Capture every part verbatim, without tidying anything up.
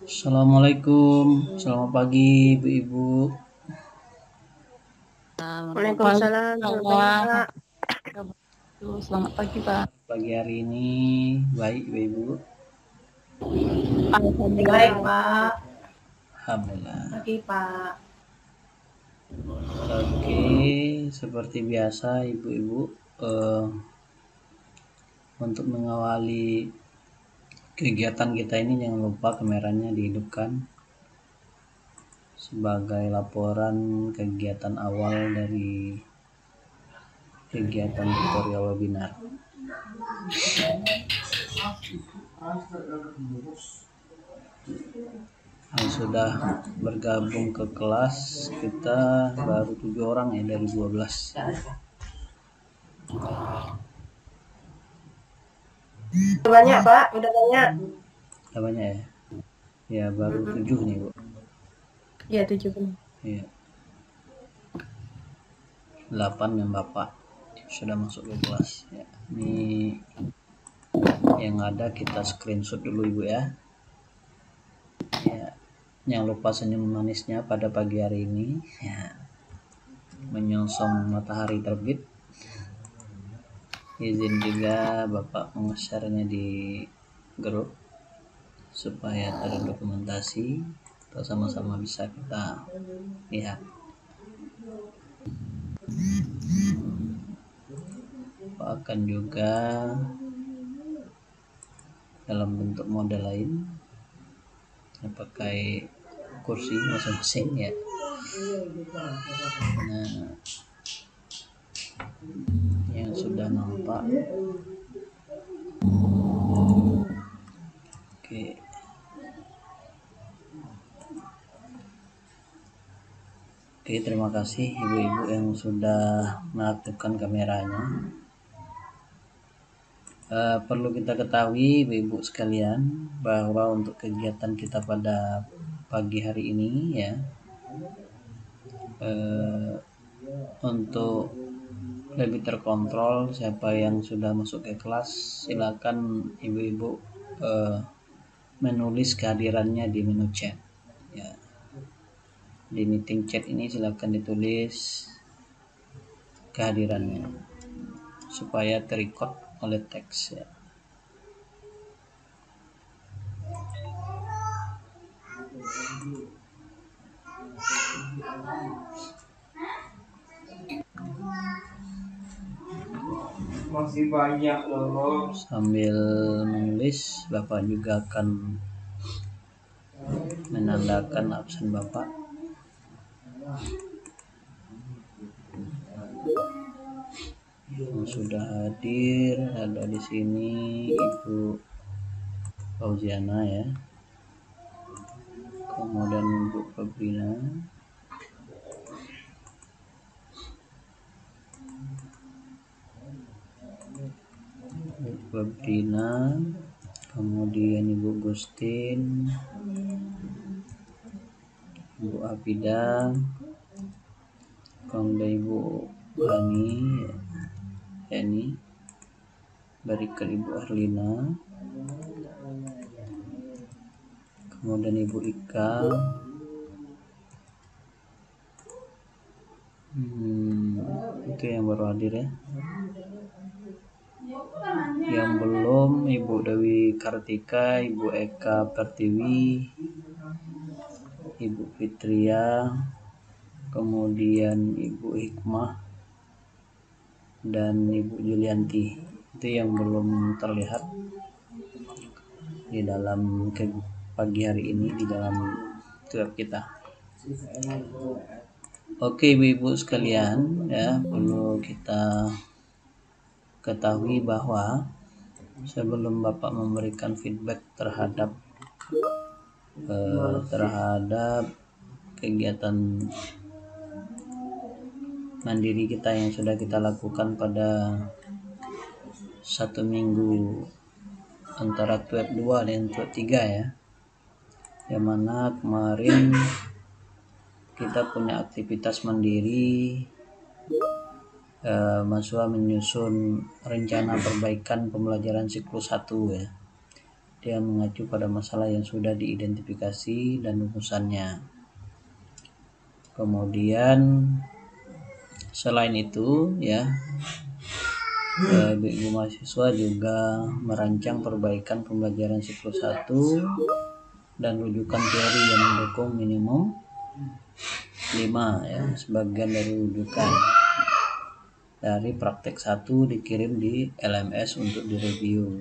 Assalamualaikum, selamat pagi ibu-ibu. Waalaikumsalam, selamat pagi Pak. Selamat pagi Pak. Pagi hari ini baik ibu-ibu. Alhamdulillah. Baik Pak. Alhamdulillah. Pagi Pak. Oke, seperti biasa ibu-ibu eh, untuk mengawali kegiatan kita ini jangan lupa kameranya dihidupkan sebagai laporan kegiatan awal dari kegiatan tutorial webinar. Yang sudah bergabung ke kelas kita baru tujuh orang ya dari dua belas. Udah banyak Pak, udah banyak. Udah banyak ya? Ya baru tujuh nih Bu. Iya tujuh. Iya. delapan yang Bapak sudah masuk ke kelas ya. Ini yang ada kita screenshot dulu Ibu ya. Ya. Jangan lupa senyum manisnya pada pagi hari ini ya. Menyongsong matahari terbit. Izin juga Bapak nge-share-nya di grup supaya ada dokumentasi atau sama-sama bisa kita lihat. Akan juga dalam bentuk model lain yang pakai kursi masing-masing ya. Nah, yang sudah nampak. Oke. Oke, terima kasih ibu-ibu yang sudah mengaktifkan kameranya. Uh, perlu kita ketahui ibu-ibu sekalian bahwa untuk kegiatan kita pada pagi hari ini ya uh, untuk lebih terkontrol siapa yang sudah masuk ke kelas silakan ibu-ibu uh, menulis kehadirannya di menu chat ya. Di meeting chat ini silakan ditulis kehadirannya supaya terrecord oleh teks ya. Masih banyak loh. Sambil menulis Bapak juga akan menandakan absen Bapak. Yang sudah hadir ada di sini Ibu Fauziana ya, kemudian Ibu Fabrina, Ibu Fabrina, kemudian Ibu Gustin, Ibu Abida, kemudian Ibu Hani, Yani, berikan Ibu Arlina, kemudian Ibu Ika, hmm, itu yang baru hadir ya. Yang belum Ibu Dewi Kartika, Ibu Eka Pertiwi, Ibu Fitria, kemudian Ibu Hikmah dan Ibu Julianti. Itu yang belum terlihat di dalam ke pagi hari ini di dalam web kita. Oke ibu-ibu sekalian ya, perlu kita ketahui bahwa sebelum Bapak memberikan feedback terhadap eh, terhadap kegiatan mandiri kita yang sudah kita lakukan pada satu minggu antara web dua dan web tiga ya, yang mana kemarin kita punya aktivitas mandiri, eh, mahasiswa menyusun rencana perbaikan pembelajaran siklus satu ya, dia mengacu pada masalah yang sudah diidentifikasi dan rumusannya. Kemudian selain itu ya, ibu-ibu mahasiswa juga merancang perbaikan pembelajaran siklus satu dan rujukan teori yang mendukung minimum lima ya, sebagian dari rujukan dari praktek satu dikirim di L M S untuk direview.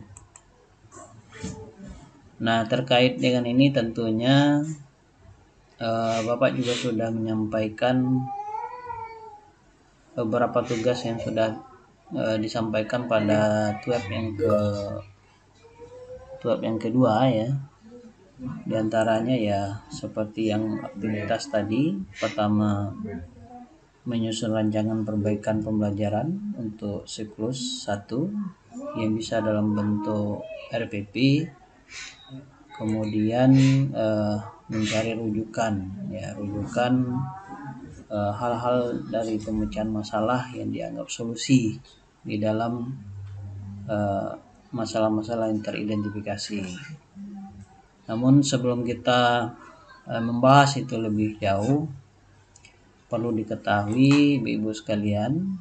Nah, terkait dengan ini tentunya eh, Bapak juga sudah menyampaikan beberapa tugas yang sudah eh, disampaikan pada tuap yang ke tuap yang kedua ya. Di antaranya ya seperti yang aktivitas tadi, pertama menyusun rancangan perbaikan pembelajaran untuk siklus satu yang bisa dalam bentuk R P P, kemudian eh, mencari rujukan ya, rujukan eh, hal-hal dari pemecahan masalah yang dianggap solusi di dalam eh, masalah-masalah yang teridentifikasi. Namun sebelum kita eh, membahas itu lebih jauh, perlu diketahui ibu-ibu sekalian,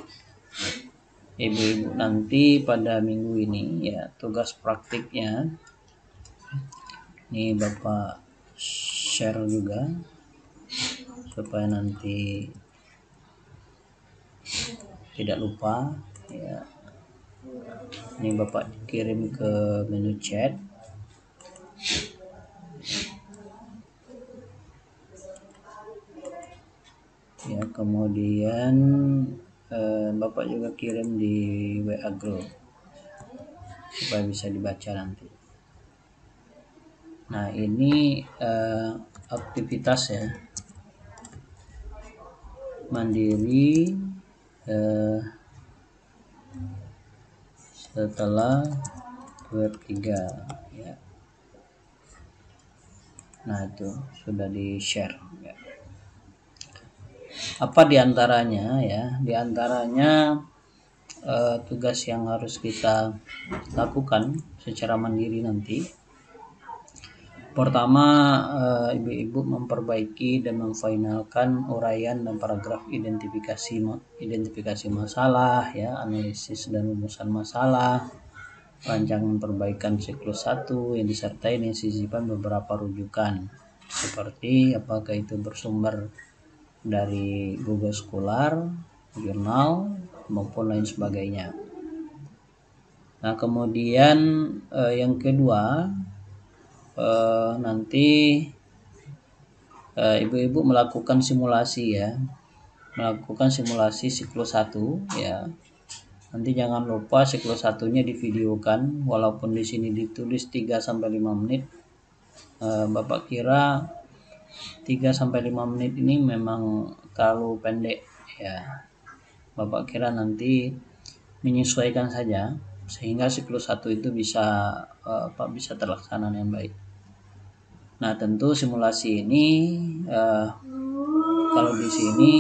ibu-ibu nanti pada minggu ini ya tugas praktiknya ini Bapak share juga supaya nanti tidak lupa ya. Ini Bapak kirim ke menu chat. Ya, kemudian eh, Bapak juga kirim di W A group supaya bisa dibaca nanti. Nah, ini eh, aktivitas ya mandiri eh, setelah web tiga ya. Nah, itu sudah di share ya. Apa diantaranya ya? Diantaranya eh, tugas yang harus kita lakukan secara mandiri nanti. Pertama, eh, ibu-ibu memperbaiki dan memfinalkan uraian dan paragraf identifikasi identifikasi masalah ya, analisis dan rumusan masalah, rancangan perbaikan siklus satu yang disertai dengan sisipan beberapa rujukan seperti apakah itu bersumber dari Google Scholar, jurnal maupun lain sebagainya. Nah, kemudian eh, yang kedua eh, nanti eh, ibu-ibu melakukan simulasi ya, melakukan simulasi siklus satu ya. Nanti jangan lupa siklus satunya divideokan, walaupun di sini ditulis tiga sampai lima menit. Eh, Bapak kira tiga sampai lima menit ini memang terlalu pendek ya. Bapak kira nanti menyesuaikan saja sehingga siklus satu itu bisa uh, apa bisa terlaksana dengan baik. Nah, tentu simulasi ini uh, kalau di sini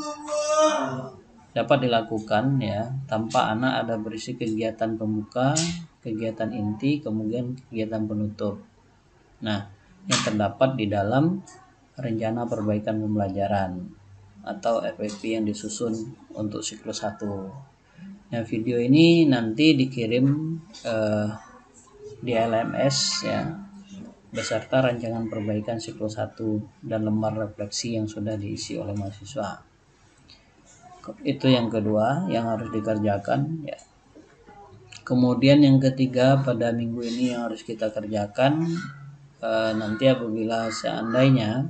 dapat dilakukan ya tanpa anak ada berisi kegiatan pembuka, kegiatan inti, kemudian kegiatan penutup. Nah, yang terdapat di dalam rencana perbaikan pembelajaran atau R P P yang disusun untuk siklus satu. Nah, video ini nanti dikirim eh, di L M S ya beserta rancangan perbaikan siklus satu dan lembar refleksi yang sudah diisi oleh mahasiswa. Itu yang kedua yang harus dikerjakan ya. Kemudian yang ketiga pada minggu ini yang harus kita kerjakan eh, nanti apabila seandainya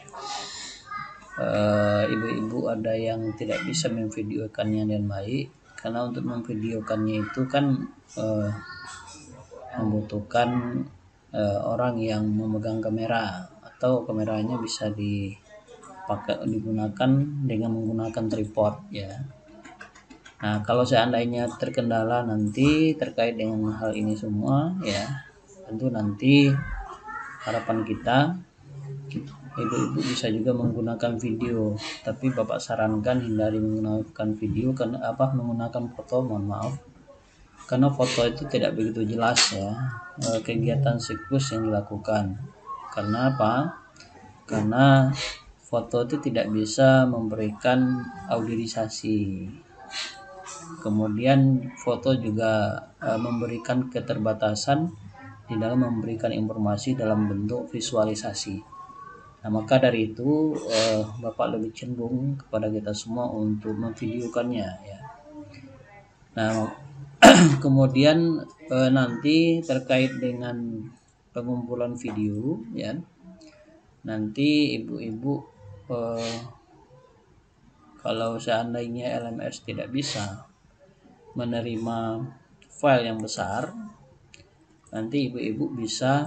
Uh, ibu-ibu ada yang tidak bisa memvideokannya dengan baik, karena untuk memvideokannya itu kan uh, membutuhkan uh, orang yang memegang kamera atau kameranya bisa dipakai digunakan dengan menggunakan tripod ya. Nah, kalau seandainya terkendala nanti terkait dengan hal ini semua ya, tentu nanti harapan kita ibu-ibu bisa juga menggunakan video, tapi Bapak sarankan hindari menggunakan video karena apa menggunakan foto, mohon maaf, karena foto itu tidak begitu jelas ya eh, kegiatan siklus yang dilakukan. Karena apa? Karena foto itu tidak bisa memberikan audiorisasi. Kemudian foto juga uh, memberikan keterbatasan di dalam memberikan informasi dalam bentuk visualisasi. Nah, maka dari itu uh, Bapak lebih cenderung kepada kita semua untuk memvideokannya ya. Nah, kemudian uh, nanti terkait dengan pengumpulan video ya. Nanti ibu-ibu uh, kalau seandainya L M S tidak bisa menerima file yang besar, nanti ibu-ibu bisa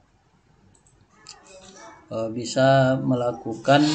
uh, bisa melakukan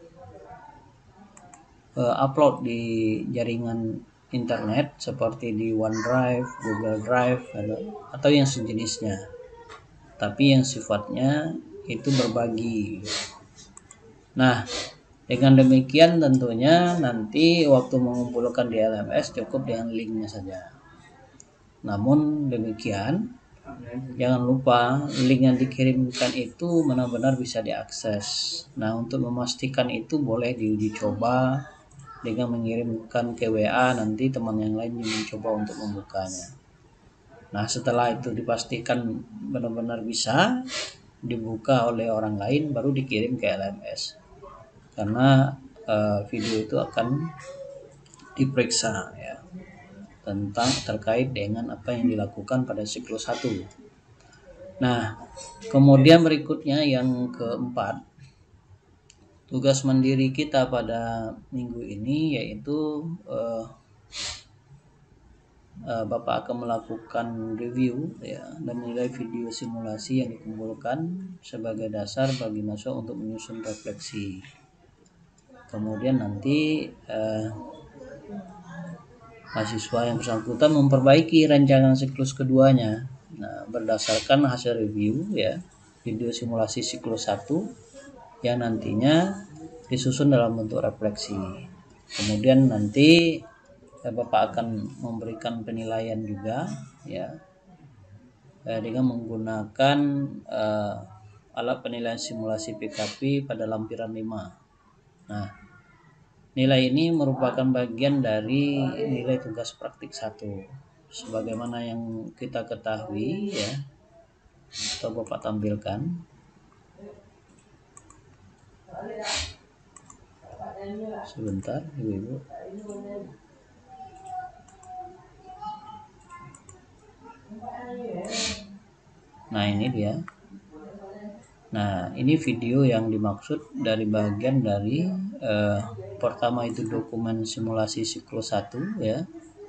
uh, upload di jaringan internet seperti di OneDrive, Google Drive atau, atau yang sejenisnya. Tapi yang sifatnya itu berbagi. Nah, dengan demikian tentunya nanti waktu mengumpulkan di L M S cukup dengan linknya saja. Namun demikian, jangan lupa link yang dikirimkan itu benar-benar bisa diakses. Nah, untuk memastikan itu boleh diuji coba dengan mengirimkan ke W A, nanti teman yang lain yang mencoba untuk membukanya. Nah, setelah itu dipastikan benar-benar bisa dibuka oleh orang lain, baru dikirim ke L M S. Karena uh, video itu akan diperiksa ya tentang terkait dengan apa yang dilakukan pada siklus satu. Nah, kemudian berikutnya yang keempat, tugas mandiri kita pada minggu ini yaitu uh, uh, Bapak akan melakukan review ya dan menilai video simulasi yang dikumpulkan sebagai dasar bagi mahasiswa untuk menyusun refleksi. Kemudian nanti eh, mahasiswa yang bersangkutan memperbaiki rancangan siklus keduanya. Nah, berdasarkan hasil review ya, video simulasi siklus satu yang nantinya disusun dalam bentuk refleksi. Kemudian nanti eh, Bapak akan memberikan penilaian juga ya eh, dengan menggunakan eh, alat penilaian simulasi P K P pada lampiran lima. Nah, nilai ini merupakan bagian dari nilai tugas praktik satu. Sebagaimana yang kita ketahui ya, atau Bapak tampilkan. Sebentar, Ibu-ibu. Nah, ini dia. Nah, ini video yang dimaksud dari bagian dari eh, pertama itu dokumen simulasi siklus satu ya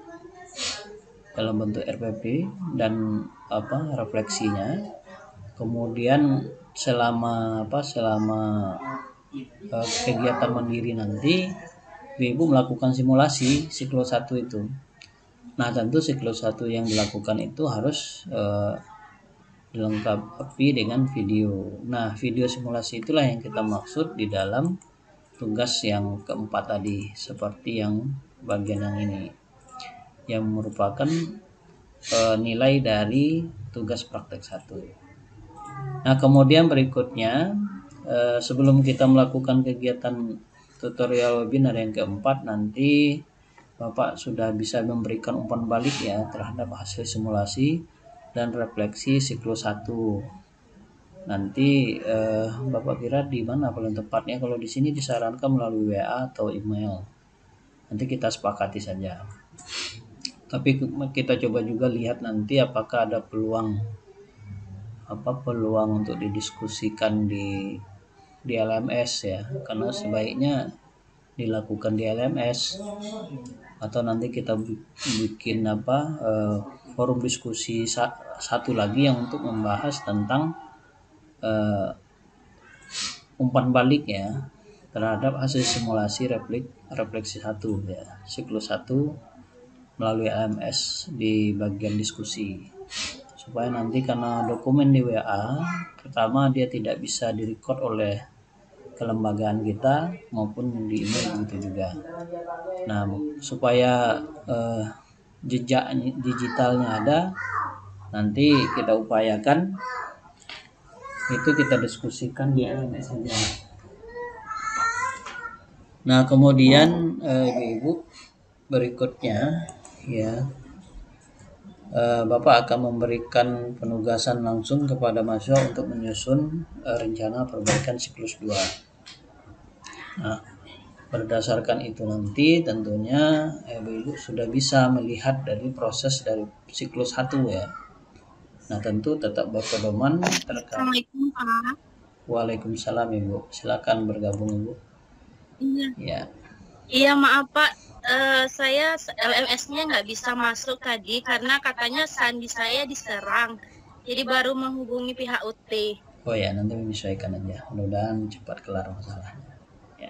dalam bentuk R P P dan apa refleksinya. Kemudian selama apa selama eh, kegiatan mandiri nanti Ibu melakukan simulasi siklus satu itu. Nah, tentu siklus satu yang dilakukan itu harus eh, dilengkapi dengan video. Nah, video simulasi itulah yang kita maksud di dalam tugas yang keempat tadi, seperti yang bagian yang ini, yang merupakan e, nilai dari tugas praktek satu. Nah, kemudian berikutnya e, sebelum kita melakukan kegiatan tutorial webinar yang keempat, nanti Bapak sudah bisa memberikan umpan balik ya terhadap hasil simulasi dan refleksi siklus satu. Nanti eh, Bapak kira di mana paling tepatnya? Kalau di sini disarankan melalui W A atau email. Nanti kita sepakati saja. Tapi kita coba juga lihat nanti apakah ada peluang apa peluang untuk didiskusikan di di L M S ya. Karena sebaiknya dilakukan di L M S atau nanti kita bikin apa eh, forum diskusi sa- satu lagi yang untuk membahas tentang uh, umpan balik ya terhadap hasil simulasi refleks refleksi satu ya siklus satu melalui L M S di bagian diskusi, supaya nanti karena dokumen di W A pertama dia tidak bisa direcord oleh kelembagaan kita maupun di email gitu juga. Nah, supaya uh, jejak digitalnya ada, nanti kita upayakan itu kita diskusikan di L M S saja. Nah, kemudian eh, ibu-ibu berikutnya ya, eh, Bapak akan memberikan penugasan langsung kepada mahasiswa untuk menyusun eh, rencana perbaikan siklus dua. Nah, berdasarkan itu nanti tentunya ibu-ibu sudah bisa melihat dari proses dari siklus satu ya. Nah, tentu tetap berpedoman terkait. Assalamualaikum Pak. Waalaikumsalam Ibu. Silakan bergabung Ibu. Iya. Ya. Iya maaf Pak, Eh, saya L M S-nya nggak bisa masuk tadi karena katanya sandi saya diserang. Jadi baru menghubungi pihak U T. Oh ya, nanti menyesuaikan aja. Mudah-mudahan cepat kelar masalahnya. Ya.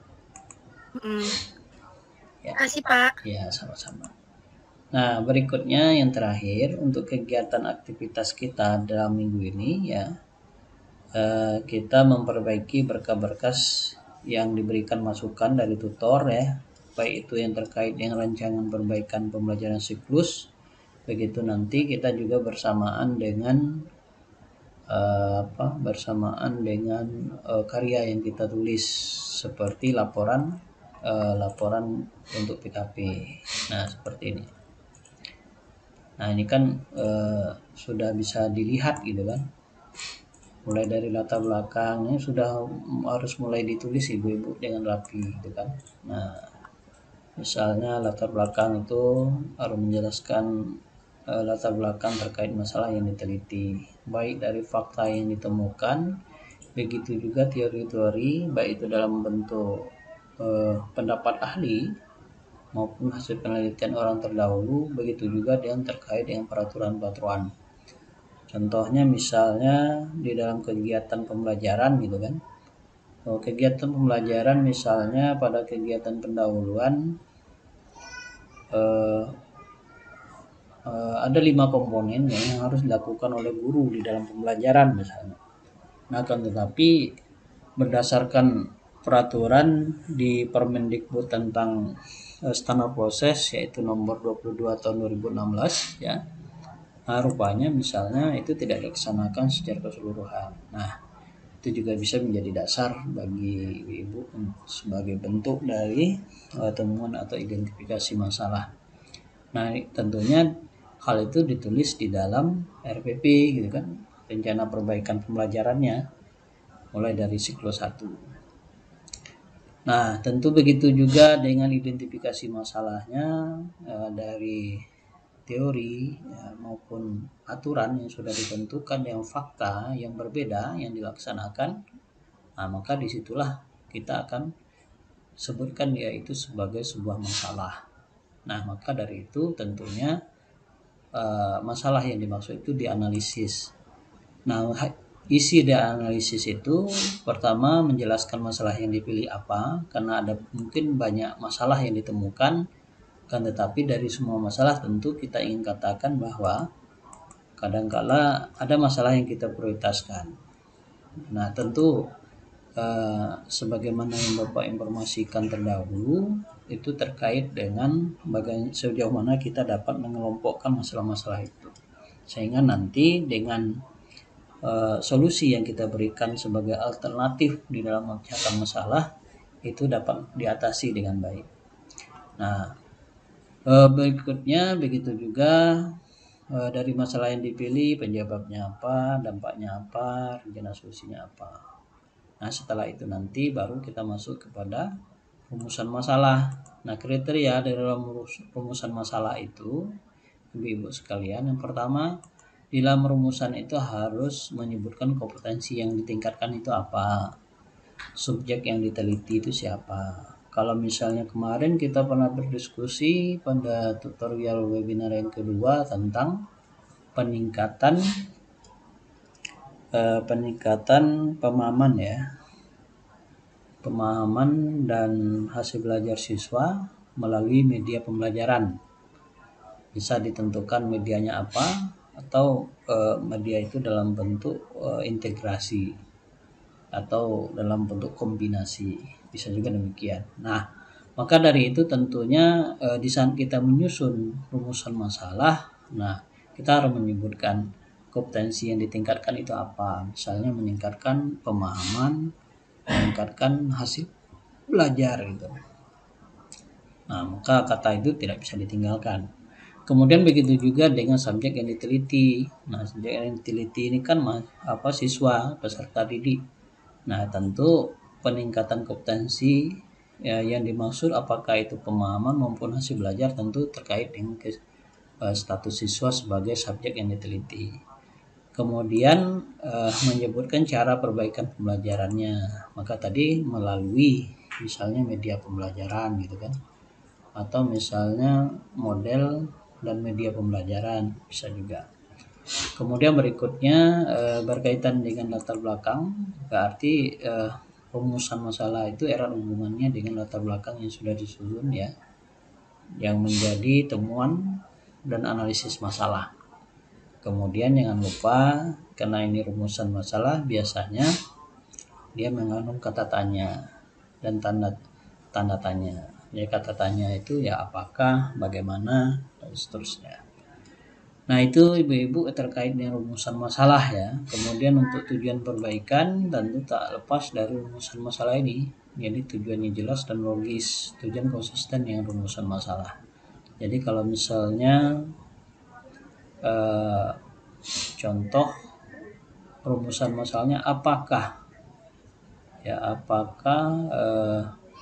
Hmm. Ya. Kasih Pak. Ya, sama-sama. Nah, berikutnya yang terakhir untuk kegiatan aktivitas kita dalam minggu ini ya, eh, kita memperbaiki berkas-berkas yang diberikan masukan dari tutor ya, baik itu yang terkait dengan rancangan perbaikan pembelajaran siklus, begitu nanti kita juga bersamaan dengan uh, apa bersamaan dengan uh, karya yang kita tulis seperti laporan uh, laporan untuk P K P. Nah, seperti ini. Nah, ini kan uh, sudah bisa dilihat gitu kan, mulai dari latar belakangnya sudah harus mulai ditulis ibu-ibu dengan rapi gitu kan. Nah, misalnya latar belakang itu harus menjelaskan uh, latar belakang terkait masalah yang diteliti, baik dari fakta yang ditemukan, begitu juga teori-teori, baik itu dalam bentuk uh, pendapat ahli maupun hasil penelitian orang terdahulu, begitu juga dengan terkait dengan peraturan-peraturan. Contohnya misalnya di dalam kegiatan pembelajaran gitu kan. Oh, kegiatan pembelajaran misalnya pada kegiatan pendahuluan eh, eh, ada lima komponen yang harus dilakukan oleh guru di dalam pembelajaran misalnya. Nah, kan tetapi berdasarkan peraturan di Permendikbud tentang uh, standar proses yaitu nomor dua puluh dua tahun dua ribu enam belas ya. Nah, rupanya misalnya itu tidak dilaksanakan secara keseluruhan. Nah, itu juga bisa menjadi dasar bagi ibu sebagai bentuk dari uh, temuan atau identifikasi masalah. Nah, tentunya hal itu ditulis di dalam R P P gitu kan, rencana perbaikan pembelajarannya mulai dari siklus satu. Nah, tentu begitu juga dengan identifikasi masalahnya eh, dari teori ya, maupun aturan yang sudah ditentukan yang fakta yang berbeda yang dilaksanakan. Nah, maka disitulah kita akan sebutkan dia itu sebagai sebuah masalah. Nah, maka dari itu tentunya uh, masalah yang dimaksud itu dianalisis. Nah, isi dari analisis itu pertama menjelaskan masalah yang dipilih apa, karena ada mungkin banyak masalah yang ditemukan, kan tetapi dari semua masalah tentu kita ingin katakan bahwa kadangkala ada masalah yang kita prioritaskan. Nah, tentu uh, sebagaimana yang Bapak informasikan terdahulu itu terkait dengan bagaimana sejauh mana kita dapat mengelompokkan masalah-masalah itu, sehingga nanti dengan uh, solusi yang kita berikan sebagai alternatif di dalam memecahkan masalah itu dapat diatasi dengan baik. Nah, uh, berikutnya begitu juga uh, dari masalah yang dipilih, penyebabnya apa, dampaknya apa, rencana solusinya apa. Nah, setelah itu nanti baru kita masuk kepada rumusan masalah. Nah, kriteria dalam rumusan masalah itu, ibu-ibu sekalian, yang pertama, di dalam rumusan itu harus menyebutkan kompetensi yang ditingkatkan itu apa, subjek yang diteliti itu siapa. Kalau misalnya kemarin kita pernah berdiskusi pada tutorial webinar yang kedua tentang peningkatan eh, peningkatan pemahaman ya, pemahaman dan hasil belajar siswa melalui media pembelajaran. Bisa ditentukan medianya apa, atau e, media itu dalam bentuk e, integrasi atau dalam bentuk kombinasi, bisa juga demikian. Nah, Maka dari itu tentunya eh, di saat kita menyusun rumusan masalah, nah kita harus menyebutkan kompetensi yang ditingkatkan itu apa. Misalnya meningkatkan pemahaman, meningkatkan hasil belajar gitu. Nah, maka kata itu tidak bisa ditinggalkan. Kemudian begitu juga dengan subjek yang diteliti. Nah, subjek yang diteliti ini kan apa siswa, peserta didik. Nah, tentu peningkatan kompetensi ya, yang dimaksud apakah itu pemahaman maupun hasil belajar tentu terkait dengan ke, uh, status siswa sebagai subjek yang diteliti. Kemudian uh, menyebutkan cara perbaikan pembelajarannya. Maka tadi melalui misalnya media pembelajaran gitu kan, atau misalnya model dan media pembelajaran bisa juga. Kemudian berikutnya uh, berkaitan dengan latar belakang, berarti uh, rumusan masalah itu erat hubungannya dengan latar belakang yang sudah disusun ya, yang menjadi temuan dan analisis masalah. Kemudian jangan lupa, karena ini rumusan masalah, biasanya dia mengandung kata tanya dan tanda tanda tanya. Ya, kata tanya itu ya apakah, bagaimana, dan seterusnya. Nah, itu ibu-ibu terkait dengan rumusan masalah ya. Kemudian untuk tujuan perbaikan tentu tak lepas dari rumusan masalah ini. Jadi tujuannya jelas dan logis, tujuan konsisten dengan rumusan masalah. Jadi kalau misalnya eh, contoh rumusan masalahnya apakah ya apakah eh,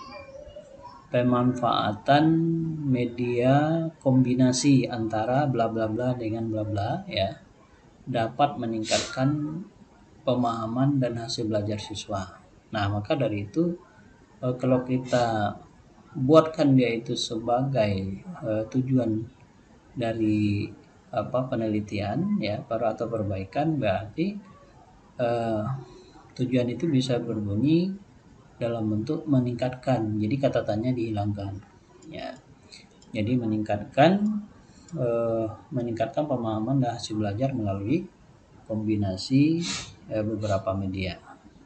pemanfaatan media kombinasi antara bla bla bla dengan bla bla ya dapat meningkatkan pemahaman dan hasil belajar siswa. Nah, maka dari itu eh, kalau kita buatkan dia itu sebagai eh, tujuan dari apa penelitian ya atau perbaikan, berarti eh, tujuan itu bisa berbunyi dalam bentuk meningkatkan. Jadi kata tanya dihilangkan ya. Jadi meningkatkan eh, meningkatkan pemahaman dan hasil belajar melalui kombinasi eh, beberapa media.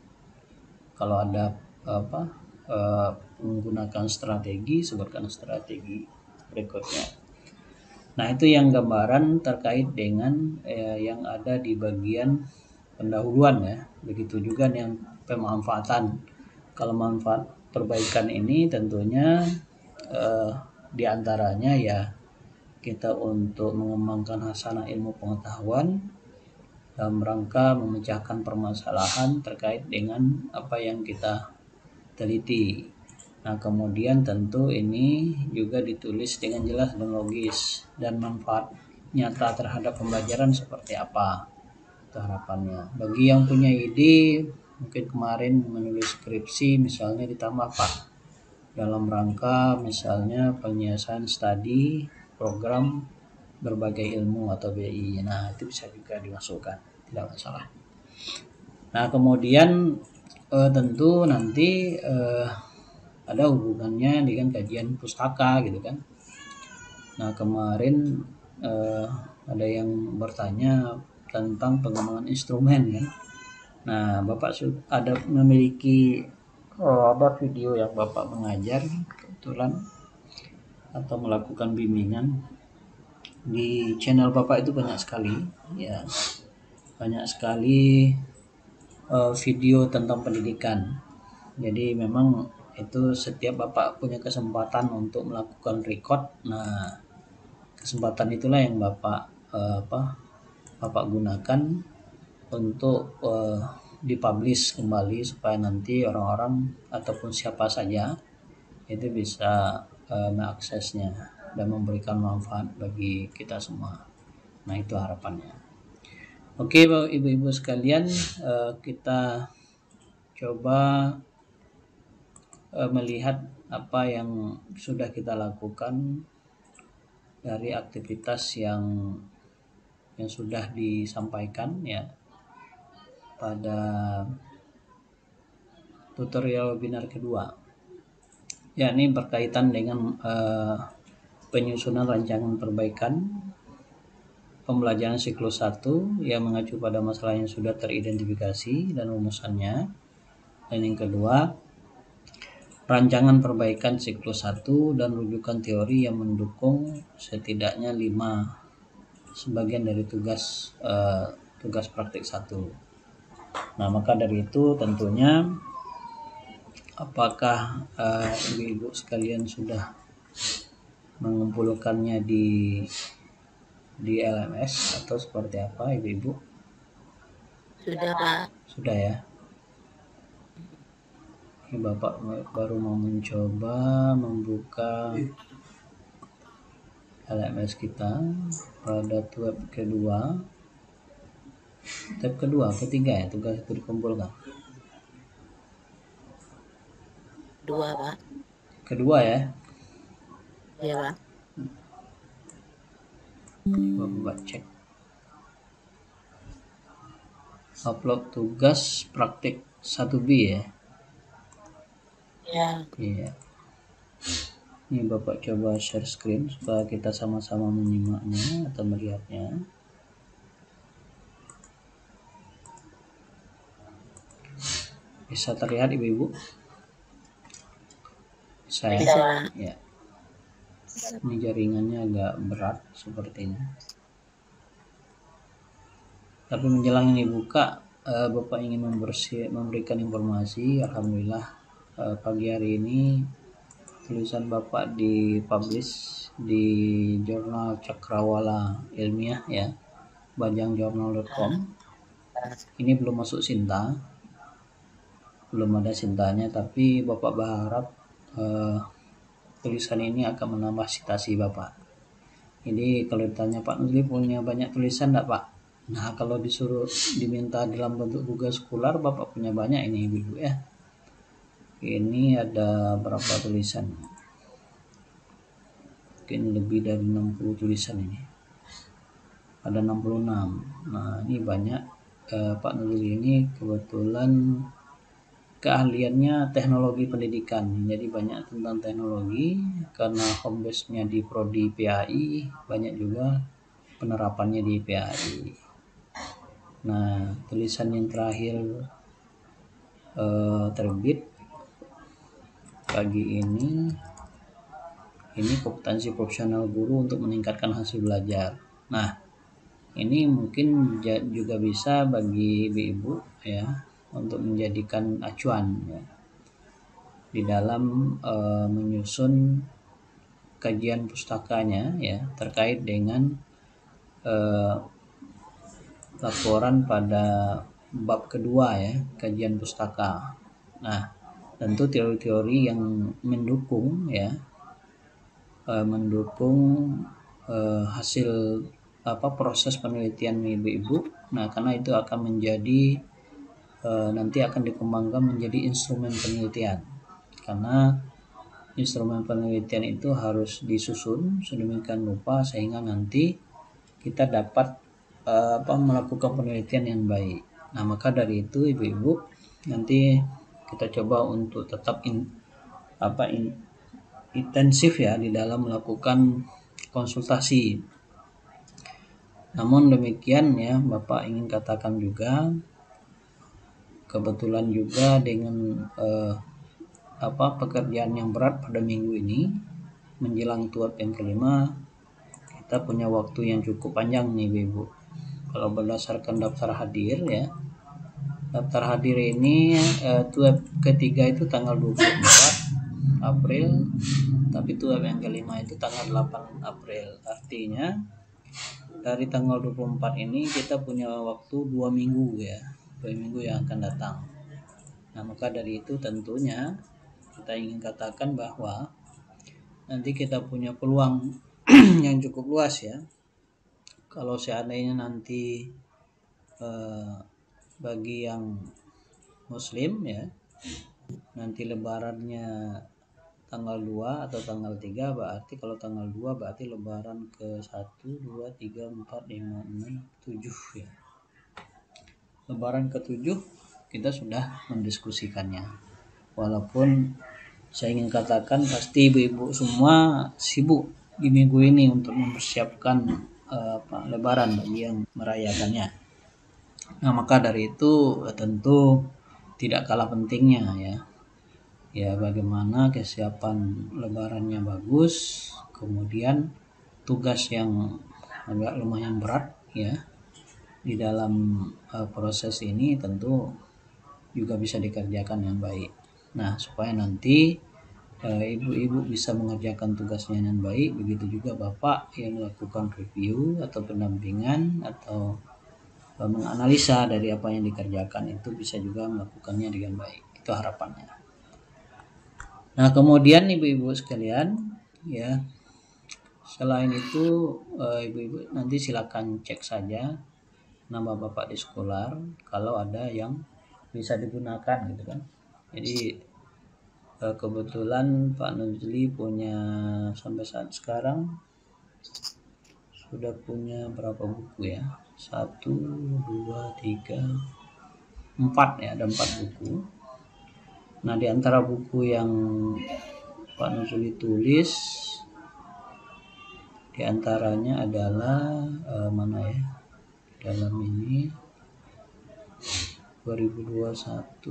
Kalau ada apa eh, menggunakan strategi, sebutkan strategi berikutnya. Nah, itu yang gambaran terkait dengan eh, yang ada di bagian pendahuluan ya. Begitu juga yang pemanfaatan. Kalau manfaat perbaikan ini tentunya eh, diantaranya ya kita untuk mengembangkan hasanah ilmu pengetahuan dalam rangka memecahkan permasalahan terkait dengan apa yang kita teliti. Nah, kemudian tentu ini juga ditulis dengan jelas dan logis, dan manfaat nyata terhadap pembelajaran seperti apa itu harapannya. Bagi yang punya ide, mungkin kemarin menulis skripsi misalnya ditambah Pak dalam rangka misalnya penyelesaian studi program berbagai ilmu atau B I. Nah, itu bisa juga dimasukkan, tidak masalah. Nah, kemudian eh, tentu nanti eh, ada hubungannya dengan kajian pustaka gitu kan. Nah, kemarin eh, ada yang bertanya tentang pengembangan instrumen kan. Nah, Bapak ada memiliki oh, ada video yang Bapak mengajar kebetulan atau melakukan bimbingan di channel Bapak itu banyak sekali ya. Banyak sekali uh, video tentang pendidikan. Jadi memang itu setiap Bapak punya kesempatan untuk melakukan record. Nah, kesempatan itulah yang Bapak uh, apa Bapak gunakan untuk uh, dipublish kembali supaya nanti orang-orang ataupun siapa saja itu bisa uh, mengaksesnya dan memberikan manfaat bagi kita semua. Nah, itu harapannya. Oke, Bapak Ibu-ibu sekalian, uh, kita coba uh, melihat apa yang sudah kita lakukan dari aktivitas yang yang sudah disampaikan ya pada tutorial webinar kedua, yakni berkaitan dengan uh, penyusunan rancangan perbaikan pembelajaran siklus satu yang mengacu pada masalah yang sudah teridentifikasi dan rumusannya. Dan yang kedua, rancangan perbaikan siklus satu dan rujukan teori yang mendukung setidaknya lima sebagian dari tugas uh, tugas praktik satu. Nah, maka dari itu tentunya apakah uh, ibu-ibu sekalian sudah mengumpulkannya di di L M S atau seperti apa, ibu-ibu? Sudah, Pak. Sudah ya. Ini Bapak baru mau mencoba membuka L M S kita pada tab kedua, tab kedua, ketiga ya, tugas itu dikumpulkan. Dua, Pak. Kedua ya. Iya, Pak. Bapak cek. Upload tugas praktik satu B ya. Ya. Iya. Ini Bapak coba share screen supaya kita sama-sama menyimaknya atau melihatnya. Bisa terlihat ibu-ibu? Saya. Bisa. Ya. Ini jaringannya agak berat sepertinya. Tapi menjelang ini buka, eh, Bapak ingin membersih, memberikan informasi. Alhamdulillah eh, pagi hari ini tulisan Bapak dipublish di jurnal Cakrawala Ilmiah ya, bajang journal dot com. Ini belum masuk Sinta, belum ada Sintanya, tapi Bapak berharap eh, tulisan ini akan menambah citasi Bapak. Ini kalau ditanya Pak Nuzli punya banyak tulisan enggak Pak? Nah, kalau disuruh diminta dalam bentuk tugas sekolah, Bapak punya banyak ini ibu-ibu ya. Ini ada berapa tulisan? Mungkin lebih dari enam puluh tulisan ini. Ada enam puluh enam. Nah, ini banyak. Eh, Pak Nuzli ini kebetulan keahliannya teknologi pendidikan. Jadi banyak tentang teknologi karena home base-nya di prodi P A I, banyak juga penerapannya di P A I. Nah, tulisan yang terakhir eh, terbit pagi ini ini kompetensi profesional guru untuk meningkatkan hasil belajar. Nah, ini mungkin juga bisa bagi ibu-ibu ya untuk menjadikan acuan ya di dalam uh, menyusun kajian pustakanya ya terkait dengan uh, laporan pada bab kedua ya, kajian pustaka. Nah, tentu teori-teori yang mendukung ya uh, mendukung uh, hasil apa proses penelitian ibu-ibu. Nah, karena itu akan menjadi uh, nanti akan dikembangkan menjadi instrumen penelitian. Karena instrumen penelitian itu harus disusun sedemikian rupa sehingga nanti kita dapat uh, apa melakukan penelitian yang baik. Nah, maka dari itu ibu-ibu nanti kita coba untuk tetap in, apa in, intensif ya di dalam melakukan konsultasi. Namun demikian ya, Bapak ingin katakan juga kebetulan juga dengan eh, apa pekerjaan yang berat pada minggu ini menjelang tuap yang kelima, kita punya waktu yang cukup panjang nih Ibu. Kalau berdasarkan daftar hadir ya, daftar hadir ini eh, tuap ketiga itu tanggal dua puluh empat April, tapi tuap yang kelima itu tanggal delapan April. Artinya dari tanggal dua puluh empat ini kita punya waktu dua minggu ya, dua minggu yang akan datang. Nah, maka dari itu tentunya kita ingin katakan bahwa nanti kita punya peluang yang cukup luas ya. Kalau seandainya nanti eh, bagi yang muslim ya, nanti lebarannya tanggal dua atau tanggal tiga, berarti kalau tanggal dua berarti lebaran ke satu, dua, tiga, empat, lima, enam, tujuh ya. Lebaran ke tujuh kita sudah mendiskusikannya. Walaupun saya ingin katakan pasti ibu-ibu semua sibuk di minggu ini untuk mempersiapkan uh, apa, lebaran bagi yang merayakannya. Nah, maka dari itu tentu tidak kalah pentingnya ya ya bagaimana kesiapan lebarannya bagus, kemudian tugas yang agak lumayan berat ya di dalam uh, proses ini tentu juga bisa dikerjakan dengan baik. Nah, supaya nanti uh, ibu-ibu bisa mengerjakan tugasnya dengan baik, begitu juga bapak yang melakukan review atau pendampingan atau uh, menganalisa dari apa yang dikerjakan itu bisa juga melakukannya dengan baik. Itu harapannya. Nah, kemudian ibu-ibu sekalian ya, selain itu uh, ibu-ibu nanti silakan cek saja nama bapak di sekolah kalau ada yang bisa digunakan gitu kan. Jadi kebetulan Pak Nuzli punya sampai saat sekarang sudah punya berapa buku ya, satu dua tiga empat ya, ada empat buku. Nah, di antara buku yang Pak Nuzli tulis di antaranya adalah eh, mana ya, dalam ini dua ribu dua puluh satu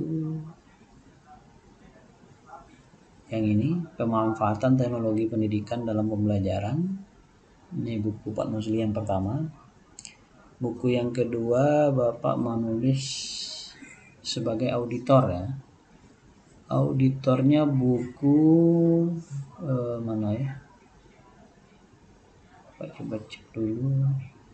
yang ini, pemanfaatan teknologi pendidikan dalam pembelajaran. Ini buku Pak Nuzli yang pertama. Buku yang kedua Bapak menulis sebagai auditor ya. Auditornya buku eh, mana ya, Pak coba cek dulu.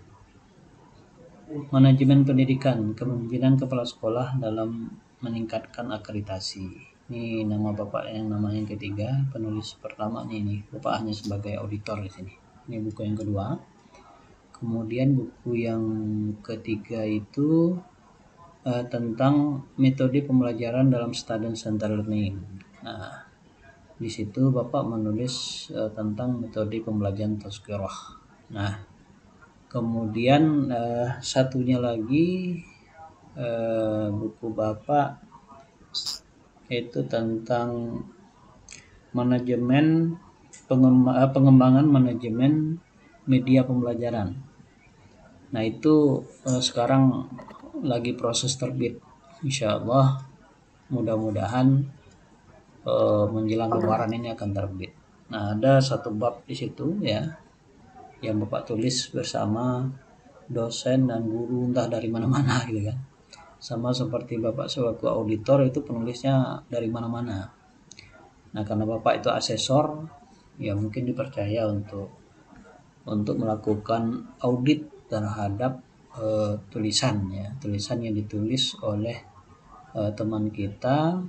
Manajemen Pendidikan, Kepemimpinan Kepala Sekolah dalam Meningkatkan Akreditasi. Ini nama bapak yang nama yang ketiga, penulis pertama nih, ini bapak hanya sebagai auditor di sini. Ini buku yang kedua. Kemudian buku yang ketiga itu uh, tentang metode pembelajaran dalam student center learning. Nah, di situ bapak menulis uh, tentang metode pembelajaran tazkirah. Nah, kemudian uh, satunya lagi uh, buku bapak itu tentang manajemen pengembangan manajemen media pembelajaran. Nah, itu eh, sekarang lagi proses terbit. Insya Allah mudah-mudahan eh, menjelang lebaran ini akan terbit. Nah, ada satu bab di situ ya yang bapak tulis bersama dosen dan guru entah dari mana-mana gitu kan. Sama seperti bapak selaku auditor itu penulisnya dari mana-mana. Nah, karena bapak itu asesor, ya mungkin dipercaya untuk untuk melakukan audit terhadap uh, tulisan ya, tulisan yang ditulis oleh uh, teman kita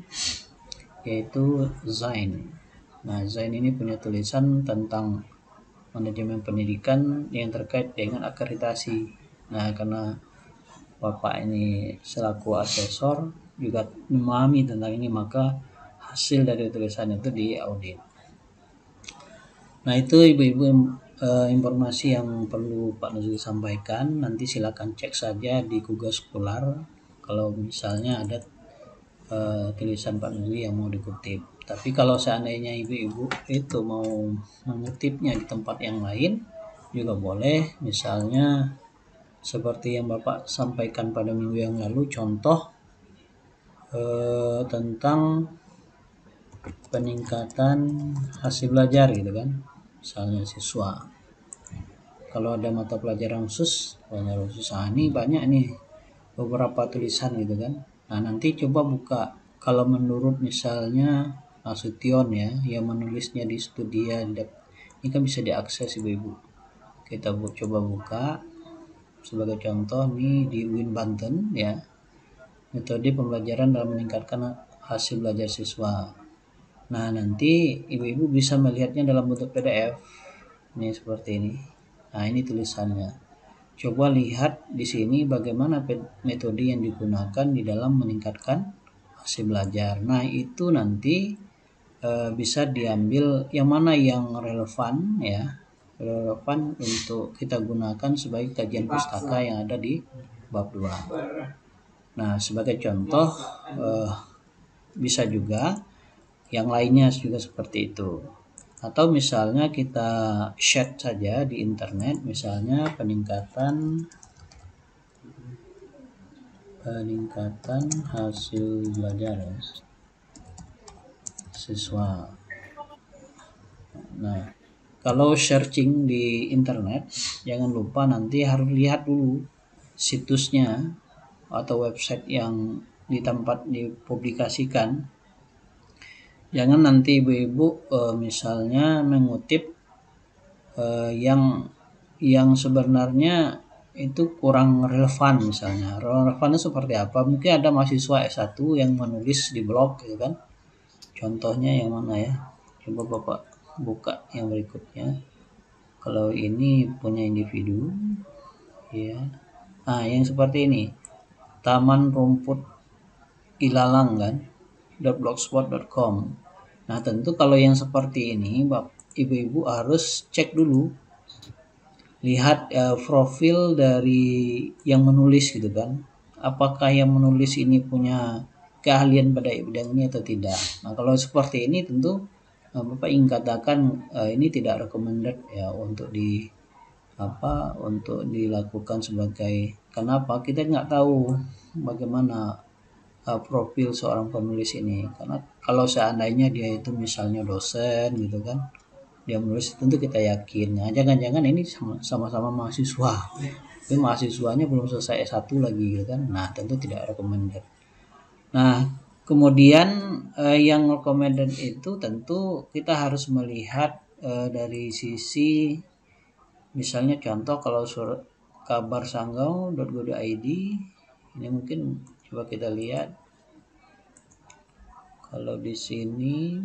yaitu Zain. Nah, Zain ini punya tulisan tentang manajemen pendidikan yang terkait dengan akreditasi. Nah, karena bapak ini selaku asesor juga memahami tentang ini, maka hasil dari tulisan itu diaudit. Nah, itu ibu-ibu eh, informasi yang perlu Pak Nuzli sampaikan. Nanti silakan cek saja di Google Scholar kalau misalnya ada eh, tulisan Pak Nuzli yang mau dikutip. Tapi kalau seandainya ibu-ibu itu mau mengutipnya di tempat yang lain juga boleh, misalnya seperti yang Bapak sampaikan pada minggu yang lalu, contoh eh, tentang peningkatan hasil belajar gitu kan, misalnya siswa kalau ada mata pelajaran khusus, pelajaran khusus ah, ini banyak nih beberapa tulisan gitu kan. Nah, nanti coba buka, kalau menurut misalnya Nasution ya yang menulisnya di Studia, ini kan bisa diakses ibu-ibu. Kita bu coba buka sebagai contoh nih di U I N Banten ya, metode pembelajaran dalam meningkatkan hasil belajar siswa. Nah, nanti ibu-ibu bisa melihatnya dalam bentuk P D F ini seperti ini. Nah, ini tulisannya. Coba lihat di sini bagaimana metode yang digunakan di dalam meningkatkan hasil belajar. Nah, itu nanti e, bisa diambil yang mana yang relevan ya, relevan untuk kita gunakan sebagai kajian pustaka yang ada di bab dua. Nah, sebagai contoh eh, bisa juga yang lainnya juga seperti itu. Atau misalnya kita share saja di internet, misalnya peningkatan peningkatan hasil belajar ya. mahasiswa. Nah, kalau searching di internet, jangan lupa nanti harus lihat dulu situsnya atau website yang di tempat dipublikasikan. Jangan nanti ibu-ibu e, misalnya mengutip e, yang yang sebenarnya itu kurang relevan misalnya. Relevannya seperti apa? Mungkin ada mahasiswa S satu yang menulis di blog gitu kan. Contohnya yang mana ya? Coba Bapak buka yang berikutnya. Kalau ini punya individu ya. Nah, yang seperti ini. Taman Rumput Ilalang kan .blogspot dot com. Nah, tentu kalau yang seperti ini ibu-ibu harus cek dulu, lihat uh, profil dari yang menulis gitu kan, apakah yang menulis ini punya keahlian pada bidang ini atau tidak. Nah, kalau seperti ini tentu uh, Bapak ingin katakan uh, ini tidak recommended ya untuk di apa untuk dilakukan sebagai, kenapa kita nggak tahu bagaimana uh, profil seorang penulis ini. Karena kalau seandainya dia itu misalnya dosen gitu kan, dia menulis, tentu kita yakin. Nah, jangan-jangan ini sama-sama mahasiswa, tapi mahasiswanya belum selesai S satu lagi gitu kan. Nah, tentu tidak recommended. Nah, kemudian eh, yang recommended itu tentu kita harus melihat eh, dari sisi, misalnya contoh kalau surat kabar sanggau dot go dot i d ini mungkin coba kita lihat. Kalau di sini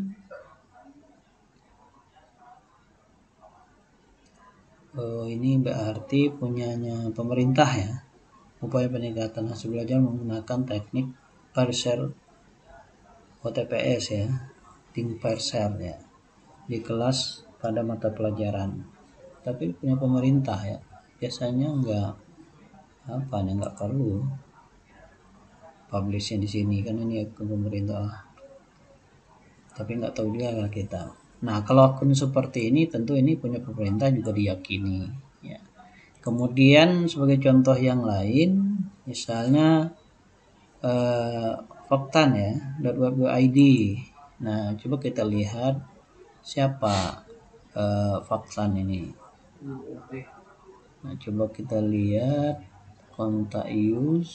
oh, ini berarti punyanya pemerintah ya. Upaya peningkatan hasil belajar menggunakan teknik parser O T P S ya, think parser ya, di kelas pada mata pelajaran. Tapi punya pemerintah ya, biasanya enggak apa nih, enggak perlu publishnya di sini kan ini akun pemerintah. Tapi enggak tahu juga lah kita. Nah, kalau akun seperti ini tentu ini punya pemerintah juga diyakini ya. Kemudian sebagai contoh yang lain, misalnya eh, Faktan ya .web dot i d. Nah, coba kita lihat siapa eh, Faktan ini. Nah, coba kita lihat kontak ius.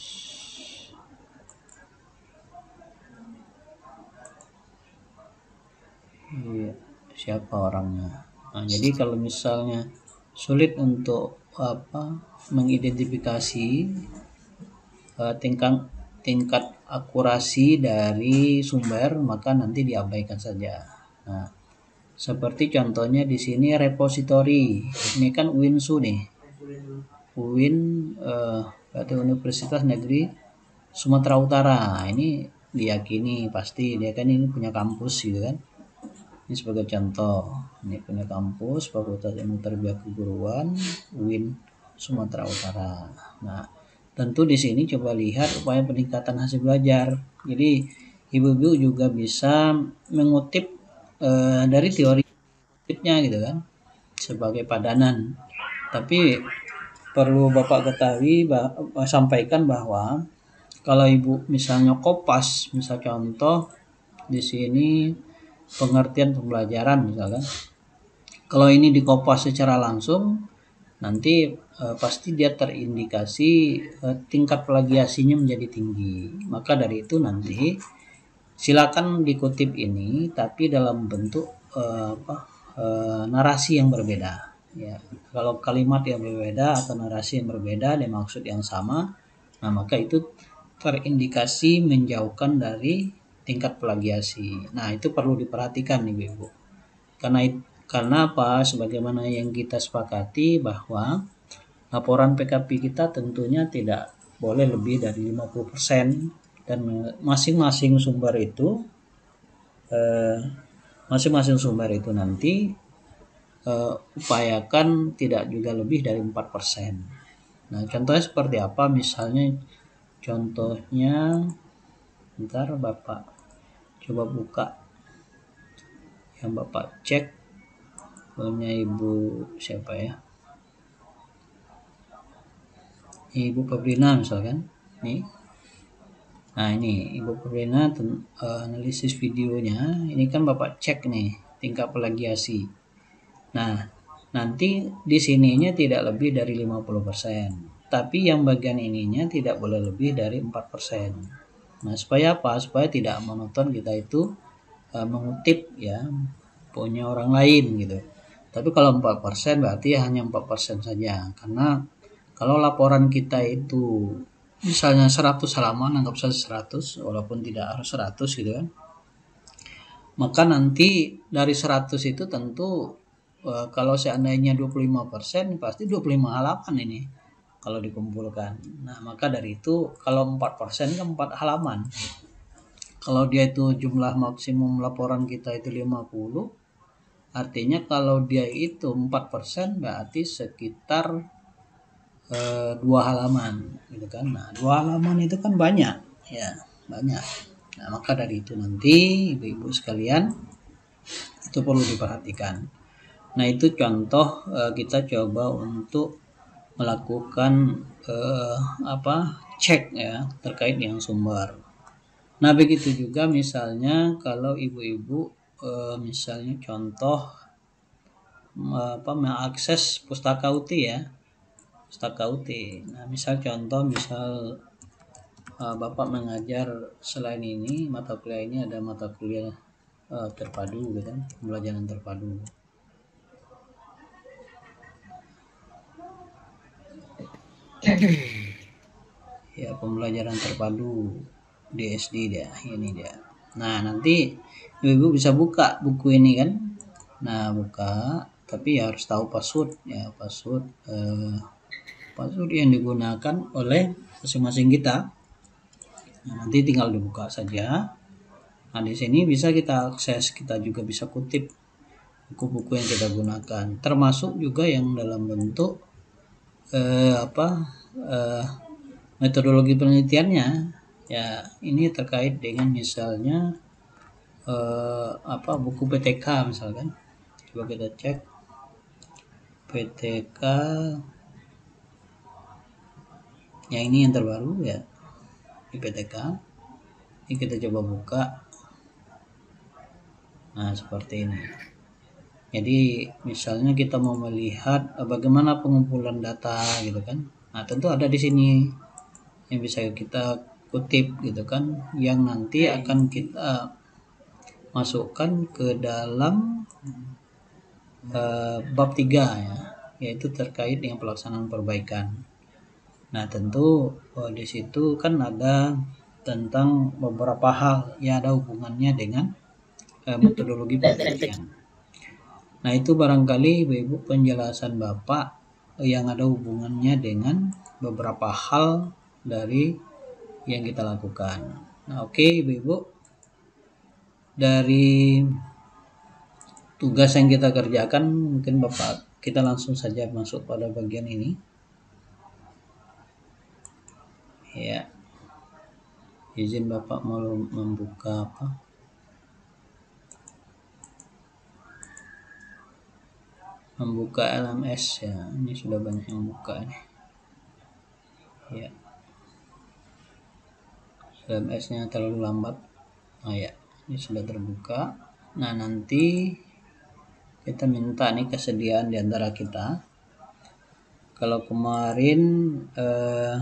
Iya, siapa orangnya. Nah, jadi kalau misalnya sulit untuk apa mengidentifikasi uh, tingkat tingkat akurasi dari sumber, maka nanti diabaikan saja. Nah, seperti contohnya di sini repository. Ini kan U I N S U nih. U I N uh, berarti Universitas Negeri Sumatera Utara. Ini diyakini pasti dia kan ini punya kampus gitu kan. Ini sebagai contoh. Ini punya kampus Fakultas Ilmu Tarbiyah Keguruan U I N Sumatera Utara. Nah, tentu di sini coba lihat upaya peningkatan hasil belajar. Jadi ibu-ibu juga bisa mengutip e, dari teorinya gitu kan sebagai padanan. Tapi perlu Bapak ketahui bah, sampaikan bahwa kalau ibu misalnya kopas, misal contoh di sini pengertian pembelajaran misalkan. Kalau ini dikopas secara langsung nanti eh, pasti dia terindikasi eh, tingkat plagiasinya menjadi tinggi. Maka dari itu nanti silakan dikutip ini tapi dalam bentuk eh, apa, eh, narasi yang berbeda ya. Kalau kalimat yang berbeda atau narasi yang berbeda dan maksud yang sama, nah maka itu terindikasi menjauhkan dari tingkat plagiasi. Nah, itu perlu diperhatikan nih Ibu. Karena karena apa? Sebagaimana yang kita sepakati bahwa laporan P K P kita tentunya tidak boleh lebih dari lima puluh persen dan masing-masing sumber itu eh, masing-masing sumber itu nanti eh, upayakan tidak juga lebih dari empat persen. Nah, contohnya seperti apa? Misalnya contohnya ntar Bapak coba buka yang Bapak cek punya Ibu siapa ya, Ibu Febrina misalkan nih. Nah ini Ibu Purina uh, analisis videonya, ini kan Bapak cek nih tingkat plagiasi. Nah nanti di sininya tidak lebih dari lima puluh persen, tapi yang bagian ininya tidak boleh lebih dari empat persen. Nah supaya apa? Supaya tidak monoton kita itu uh, mengutip ya punya orang lain gitu. Tapi kalau empat persen berarti hanya empat persen saja, karena kalau laporan kita itu misalnya seratus halaman, anggap saja seratus, walaupun tidak harus seratus gitu kan, maka nanti dari seratus itu tentu e, kalau seandainya dua puluh lima persen pasti dua puluh lima halaman ini kalau dikumpulkan. Nah maka dari itu kalau empat persen kan empat halaman, kalau dia itu jumlah maksimum laporan kita itu lima puluh, artinya kalau dia itu empat persen berarti sekitar e, dua halaman gitu kan. Nah dua halaman itu kan banyak ya, banyak. Nah maka dari itu nanti ibu-ibu sekalian itu perlu diperhatikan. Nah itu contoh e, kita coba untuk melakukan e, apa cek ya terkait dengan sumber. Nah begitu juga misalnya kalau ibu-ibu e, misalnya contoh apa mengakses pustaka U T ya, pustaka U T. Nah misal contoh misal uh, Bapak mengajar selain ini mata kuliah ini ada mata kuliah uh, terpadu gitu kan, pembelajaran terpadu. Ya pembelajaran terpadu D S D dia, ini dia. Nah nanti ibu bisa buka buku ini kan. Nah buka, tapi ya harus tahu password ya, password eh, password yang digunakan oleh masing-masing kita. Nah, nanti tinggal dibuka saja. Nah di sini bisa kita akses, kita juga bisa kutip buku-buku yang kita gunakan, termasuk juga yang dalam bentuk eh, apa eh, metodologi penelitiannya. Ya ini terkait dengan misalnya eh, apa buku P T K misalkan. Coba kita cek P T K ya, ini yang terbaru ya di P T K. Ini kita coba buka. Nah seperti ini. Jadi misalnya kita mau melihat bagaimana pengumpulan data gitu kan. Nah tentu ada di sini yang bisa kita kutip gitu kan, yang nanti akan kita masukkan ke dalam Uh, bab tiga ya, yaitu terkait dengan pelaksanaan perbaikan. Nah tentu oh, di situ kan ada tentang beberapa hal yang ada hubungannya dengan uh, metodologi penelitian. Nah itu barangkali ibu-ibu penjelasan Bapak yang ada hubungannya dengan beberapa hal dari yang kita lakukan. Nah oke okay, ibu-ibu, dari tugas yang kita kerjakan mungkin Bapak kita langsung saja masuk pada bagian ini ya. Izin Bapak mau membuka apa membuka L M S ya. Ini sudah banyak yang buka nih ya, L M S nya terlalu lambat. Oh ya, ini sudah terbuka. Nah nanti kita minta nih kesediaan di antara kita. Kalau kemarin eh,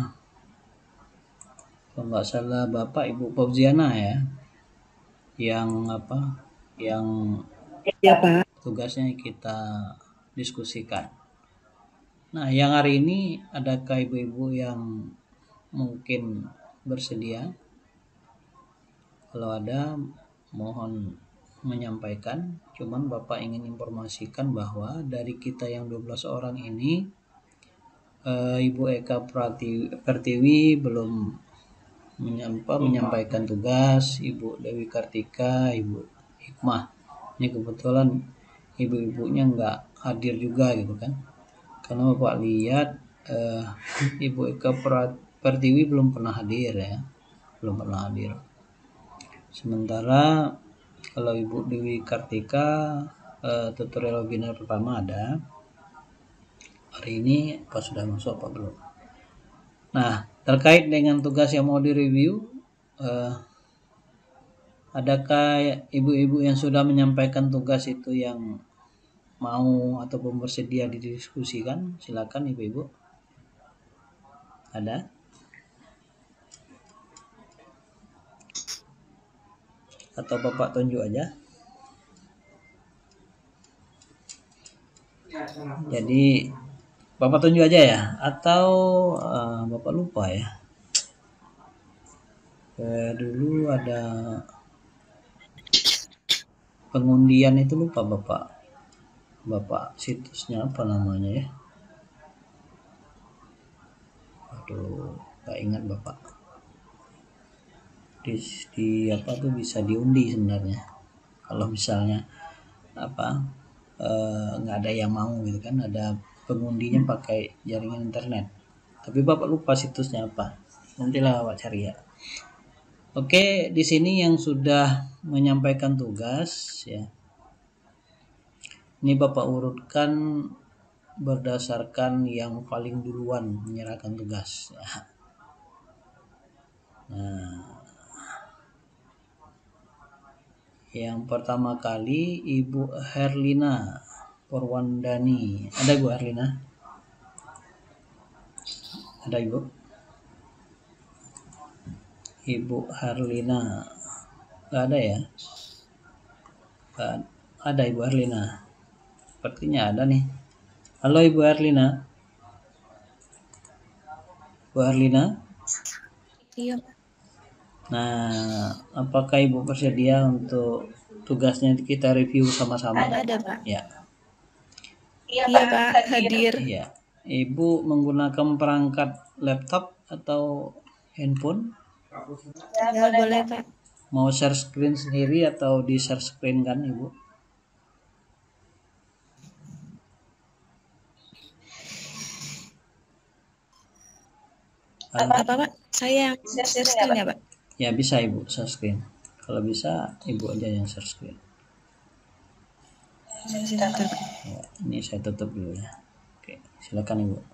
kalau nggak salah Bapak Ibu Fauziana ya, yang apa, yang ya Pak, tugasnya kita diskusikan. Nah yang hari ini adakah ibu-ibu yang mungkin bersedia? Kalau ada mohon menyampaikan. Cuman Bapak ingin informasikan bahwa dari kita yang dua belas orang ini e, Ibu Eka Pertiwi belum menyampa, menyampaikan tugas, Ibu Dewi Kartika, Ibu Hikmah. Ini kebetulan ibu-ibunya nggak hadir juga gitu kan. Karena Bapak lihat e, Ibu Eka Pertiwi belum pernah hadir ya. Belum pernah hadir. Sementara kalau Ibu Dewi Kartika uh, tutorial webinar pertama ada. Hari ini apa sudah masuk apa belum? Nah terkait dengan tugas yang mau direview eh, adakah ibu-ibu yang sudah menyampaikan tugas itu yang mau ataupun bersedia didiskusikan? Silakan ibu-ibu. Ada? Atau Bapak tunjuk aja? Jadi Bapak tunjuk aja ya? Atau uh, Bapak lupa ya? Eh, dulu ada pengundian itu, lupa Bapak. Bapak situsnya apa namanya ya? Aduh, gak ingat Bapak. Di, di apa tuh bisa diundi sebenarnya. Kalau misalnya apa nggak e, ada yang mau gitu kan, ada pengundinya pakai jaringan internet. Tapi Bapak lupa situsnya apa. Nantilah Bapak cari ya. Oke, di sini yang sudah menyampaikan tugas ya. Ini Bapak urutkan berdasarkan yang paling duluan menyerahkan tugas ya. Nah, yang pertama kali Ibu Herlina Purwandani. Ada Ibu Herlina? Ada Ibu? Ibu Herlina. Gak ada ya? Gak ada Ibu Herlina. Sepertinya ada nih. Halo Ibu Herlina. Ibu Herlina? Iya. Nah, apakah Ibu bersedia untuk tugasnya kita review sama-sama? Ada, Pak. Ya. Iya, Pak, hadir. Iya. Ibu menggunakan perangkat laptop atau handphone? Ya, boleh, Pak. Mau share screen sendiri atau di share screen kan, Ibu? Apa, Pak? Saya share screen ya, Pak? Ya, bisa Ibu share screen. Kalau bisa, Ibu aja yang share screen. Ya, ini saya tutup dulu ya. Oke, silakan Ibu.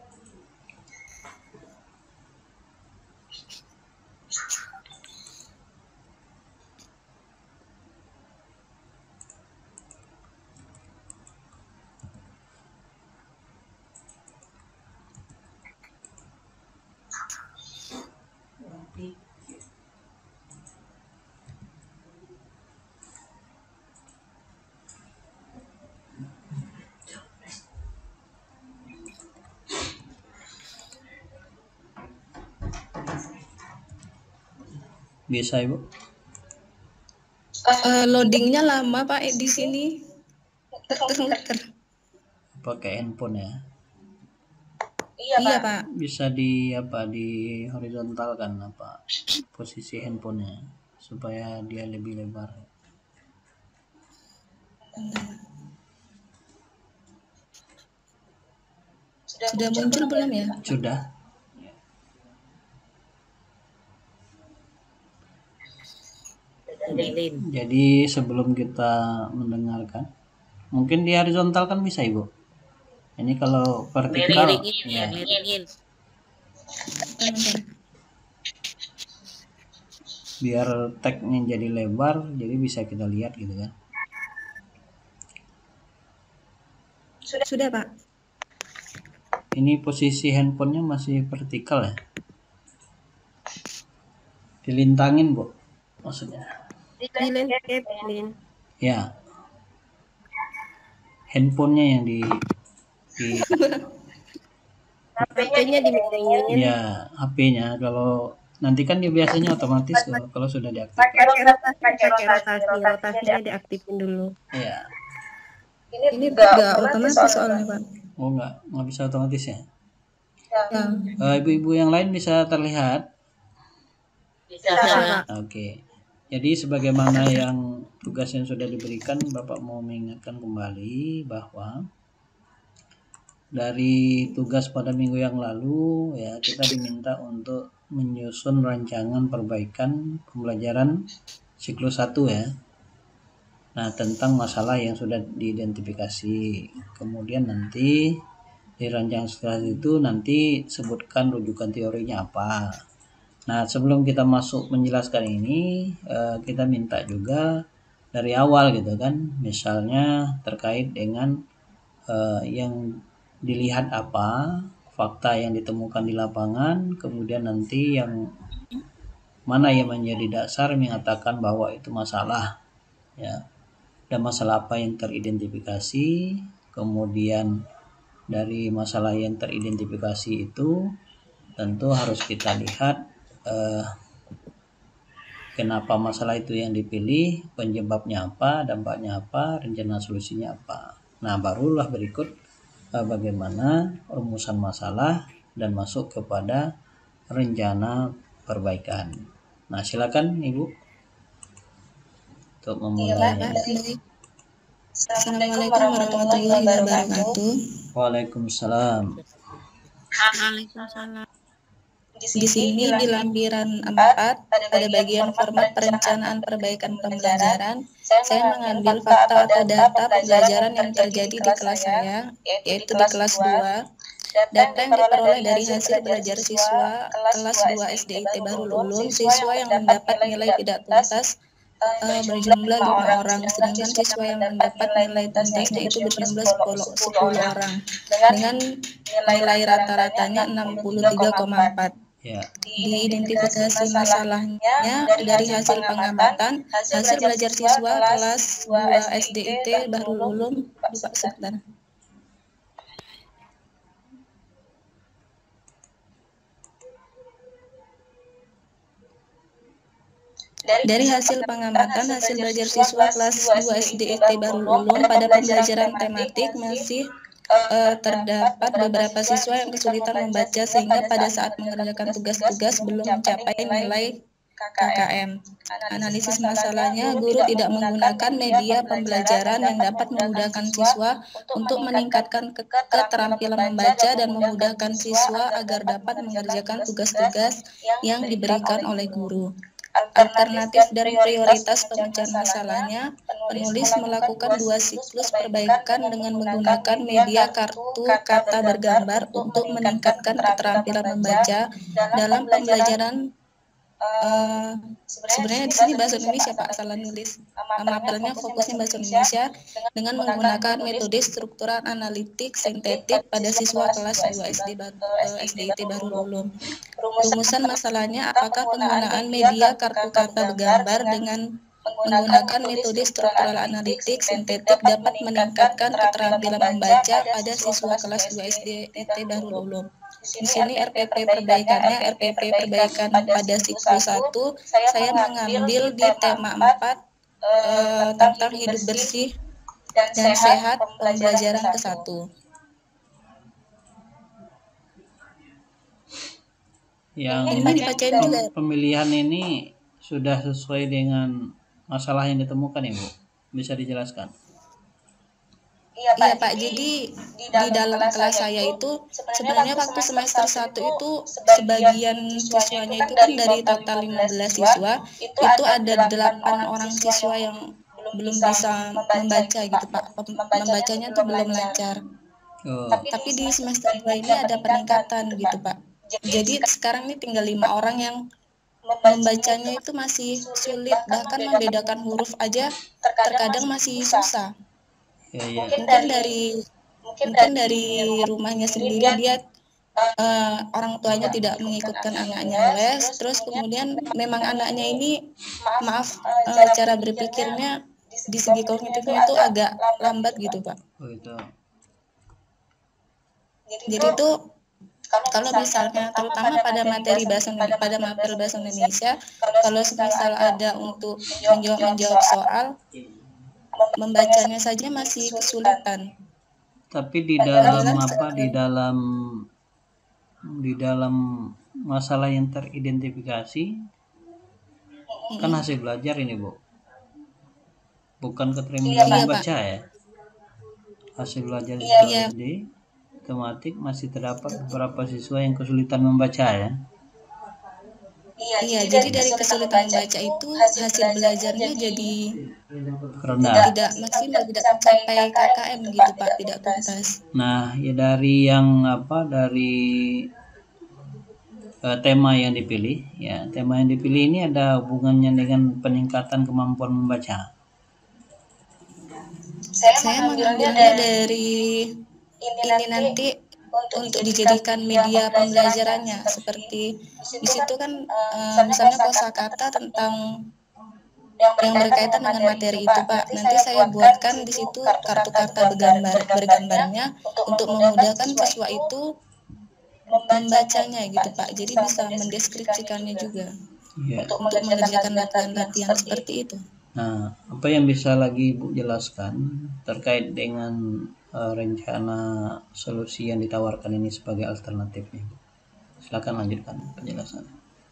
Bisa Ibu? Uh, loadingnya lama Pak di sini. Ter-ter. Pakai handphone ya? Iya, iya Pak. Bisa di apa di horizontal kan apa posisi handphonenya supaya dia lebih lebar. Sudah muncul belum ya? Sudah. Jadi sebelum kita mendengarkan, mungkin di horizontal kan bisa Ibu. Ini kalau vertikal ya. Biar tagnya jadi lebar, jadi bisa kita lihat gitu kan. Sudah, sudah Pak. Ini posisi handphonenya masih vertikal ya. Dilintangin Bu, maksudnya. Dilintangin. Ya. Handphonenya yang di di H P-nya dimilingin. Ya, H P-nya kalau nanti kan dia biasanya otomatis kalau, kalau sudah diaktifkan. Pakai rotasi, pakai rotasi, rotasinya diaktifin dulu. Iya. Ini, ini enggak otomatis soalnya Pak. Oh enggak, enggak bisa otomatis ya? Ya. Uh, ibu-ibu yang lain bisa terlihat? Bisa, Pak. Oke. Okay. Jadi sebagaimana yang tugas yang sudah diberikan, Bapak mau mengingatkan kembali bahwa dari tugas pada minggu yang lalu ya kita diminta untuk menyusun rancangan perbaikan pembelajaran siklus satu ya. Nah, tentang masalah yang sudah diidentifikasi. Kemudian nanti di rancangan siklus itu nanti sebutkan rujukan teorinya apa. Nah, sebelum kita masuk menjelaskan ini, uh, kita minta juga dari awal gitu kan, misalnya terkait dengan uh, yang dilihat apa, fakta yang ditemukan di lapangan, kemudian nanti yang mana yang menjadi dasar mengatakan bahwa itu masalah, ya. Dan masalah apa yang teridentifikasi, kemudian dari masalah yang teridentifikasi itu tentu harus kita lihat eh, kenapa masalah itu yang dipilih, penyebabnya apa, dampaknya apa, rencana solusinya apa. Nah, barulah berikut eh, bagaimana rumusan masalah dan masuk kepada rencana perbaikan. Nah, silakan Ibu untuk memulainya. Assalamualaikum warahmatullahi wabarakatuh. Waalaikumsalam. Waalaikumsalam. Di sini di lampiran empat ada bagian format perencanaan perbaikan pembelajaran. Saya mengambil fakta atau data pembelajaran yang terjadi di kelas saya, yaitu di kelas dua. Data yang diperoleh dari hasil belajar siswa kelas dua S D I T Bahrul Ulum, siswa yang mendapat nilai tidak tuntas Uh, berjumlah lima orang, sedangkan siswa yang mendapat nilai tuntasnya itu berjumlah sepuluh orang dengan nilai rata-ratanya enam puluh tiga koma empat. Ya. Diidentifikasi masalahnya dari hasil pengamatan hasil belajar siswa kelas dua S D I T Bahrul Ulum. Lupa sebentar. Dari hasil pengamatan hasil belajar siswa kelas dua S D I T Bahrul Ulum pada pembelajaran tematik masih uh, terdapat beberapa siswa yang kesulitan membaca sehingga pada saat mengerjakan tugas-tugas belum mencapai nilai K K M. Analisis masalahnya, guru tidak menggunakan media pembelajaran yang dapat memudahkan siswa untuk meningkatkan ke keterampilan membaca dan memudahkan siswa agar dapat mengerjakan tugas-tugas yang diberikan oleh guru. Alternatif dan prioritas pemecahan masalahnya, penulis melakukan dua siklus perbaikan dengan menggunakan media kartu kata bergambar untuk meningkatkan keterampilan membaca dalam pembelajaran. Uh, sebenarnya di sini bahasa Indonesia Pak, salah nulis. Mapelnya fokusnya bahasa Indonesia dengan menggunakan metode struktural analitik sintetik pada siswa kelas dua S D I T Bahrul Ulum. Rumusan masalahnya, apakah penggunaan media kartu kata bergambar dengan menggunakan metode struktural analitik sintetik dapat meningkatkan keterampilan membaca pada siswa kelas dua S D I T Bahrul Ulum. Di sini R P P perbaikannya, R P P perbaikan pada siklus satu, saya mengambil di tema empat eh, tentang hidup bersih dan sehat pembelajaran ke satu. Yang ini dibacain juga. Pemilihan ini sudah sesuai dengan masalah yang ditemukan, Ibu? Bisa dijelaskan? Iya Pak, iya, Pak. Jadi di dalam, di dalam kelas saya itu sebenarnya waktu semester satu itu sebagian siswanya itu kan dari total lima belas siswa, itu ada delapan orang siswa yang belum bisa membaca gitu Pak. Membacanya tuh belum lancar. Oh. Tapi di semester dua ini ada peningkatan gitu Pak. Jadi sekarang ini tinggal lima orang yang membacanya itu masih sulit, bahkan membedakan huruf aja terkadang masih susah. Ya, ya. Mungkin dari mungkin dari rumahnya sendiri dia uh, orang tuanya tidak mengikutkan anaknya les, terus kemudian memang anaknya ini maaf uh, cara berpikirnya di segi kognitifnya itu agak lambat gitu Pak. Oh, itu. Jadi itu kalau misalnya terutama pada materi bahasa pada materi bahasa Indonesia, kalau misal ada untuk menjawab menjawab soal, membacanya saja masih kesulitan. Tapi di dalam apa di dalam di dalam masalah yang teridentifikasi mm-hmm. kan hasil belajar ini Bu, bukan keterampilan iya, membaca Pak. Ya. Hasil belajar iya. S D tematik masih terdapat beberapa siswa yang kesulitan membaca ya. Iya, iya, jadi dari kesulitan membaca itu hasil belajarnya jadi rendah, tidak maksimal, tidak mencapai K K M gitu Pak, tidak tuntas. Nah, ya dari yang apa dari uh, tema yang dipilih. Ya, tema yang dipilih ini ada hubungannya dengan peningkatan kemampuan membaca. Saya mengambilnya dari ini nanti untuk dijadikan media pembelajarannya, seperti di situ kan uh, misalnya kosakata tentang yang berkaitan dengan materi itu, Pak. Nanti saya buatkan di situ kartu kata bergambar bergambarnya untuk memudahkan siswa itu membacanya gitu, Pak. Jadi bisa mendeskripsikannya juga Ya. untuk mengerjakan latihan-latihan seperti itu. Nah, apa yang bisa lagi Ibu jelaskan terkait dengan uh, rencana solusi yang ditawarkan ini sebagai alternatifnya? Silakan lanjutkan penjelasannya.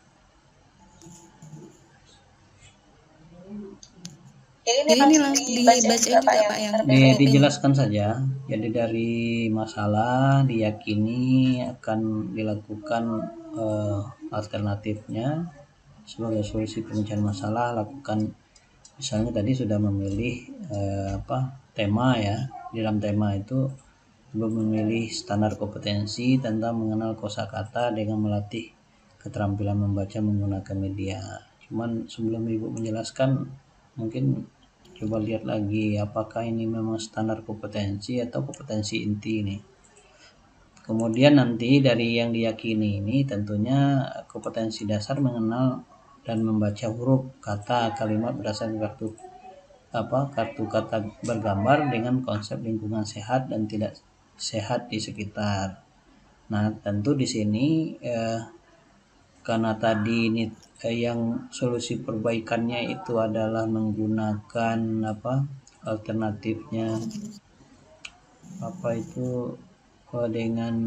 Jadi ini langsung dibacain juga Pak yang Di, dijelaskan saja. Jadi dari masalah diyakini akan dilakukan uh, alternatifnya sebagai solusi pemecahan masalah. Lakukan misalnya tadi sudah memilih uh, apa tema ya. Di dalam tema itu Ibu memilih standar kompetensi tentang mengenal kosakata dengan melatih keterampilan membaca menggunakan media. Cuman sebelum Ibu menjelaskan, mungkin coba lihat lagi apakah ini memang standar kompetensi atau kompetensi inti ini. Kemudian nanti dari yang diyakini ini tentunya kompetensi dasar mengenal dan membaca huruf, kata, kalimat berdasarkan kartu apa kartu kata bergambar dengan konsep lingkungan sehat dan tidak sehat di sekitar. Nah, tentu di sini eh, karena tadi ini eh, yang solusi perbaikannya itu adalah menggunakan apa alternatifnya apa itu eh, dengan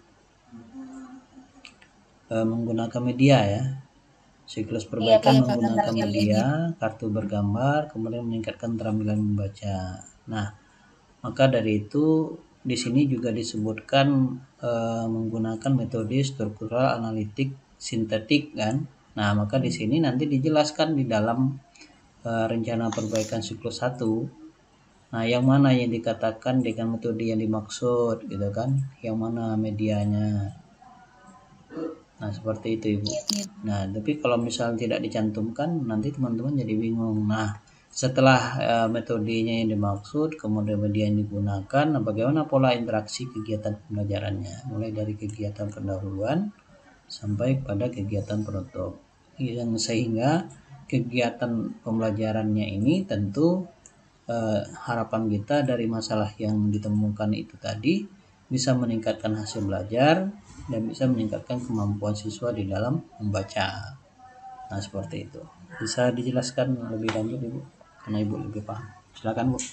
eh, menggunakan media ya. Siklus perbaikan Iya, menggunakan Pak, media, kartu bergambar, kemudian meningkatkan keterampilan membaca. Nah, maka dari itu di sini juga disebutkan eh, menggunakan metode struktural analitik sintetik kan. Nah, maka di sini nanti dijelaskan di dalam uh, rencana perbaikan siklus satu. Nah, yang mana yang dikatakan dengan metode yang dimaksud gitu kan? Yang mana medianya. Nah, seperti itu, Ibu. Nah, tapi kalau misalnya tidak dicantumkan nanti teman-teman jadi bingung. Nah, setelah uh, metodenya yang dimaksud, kemudian media yang digunakan, nah bagaimana pola interaksi kegiatan pembelajarannya? Mulai dari kegiatan pendahuluan sampai pada kegiatan penutup. Yang sehingga kegiatan pembelajarannya ini tentu eh, harapan kita dari masalah yang ditemukan itu tadi bisa meningkatkan hasil belajar dan bisa meningkatkan kemampuan siswa di dalam membaca. Nah, seperti itu. Bisa dijelaskan lebih lanjut Ibu karena Ibu lebih paham. Silakan Bu.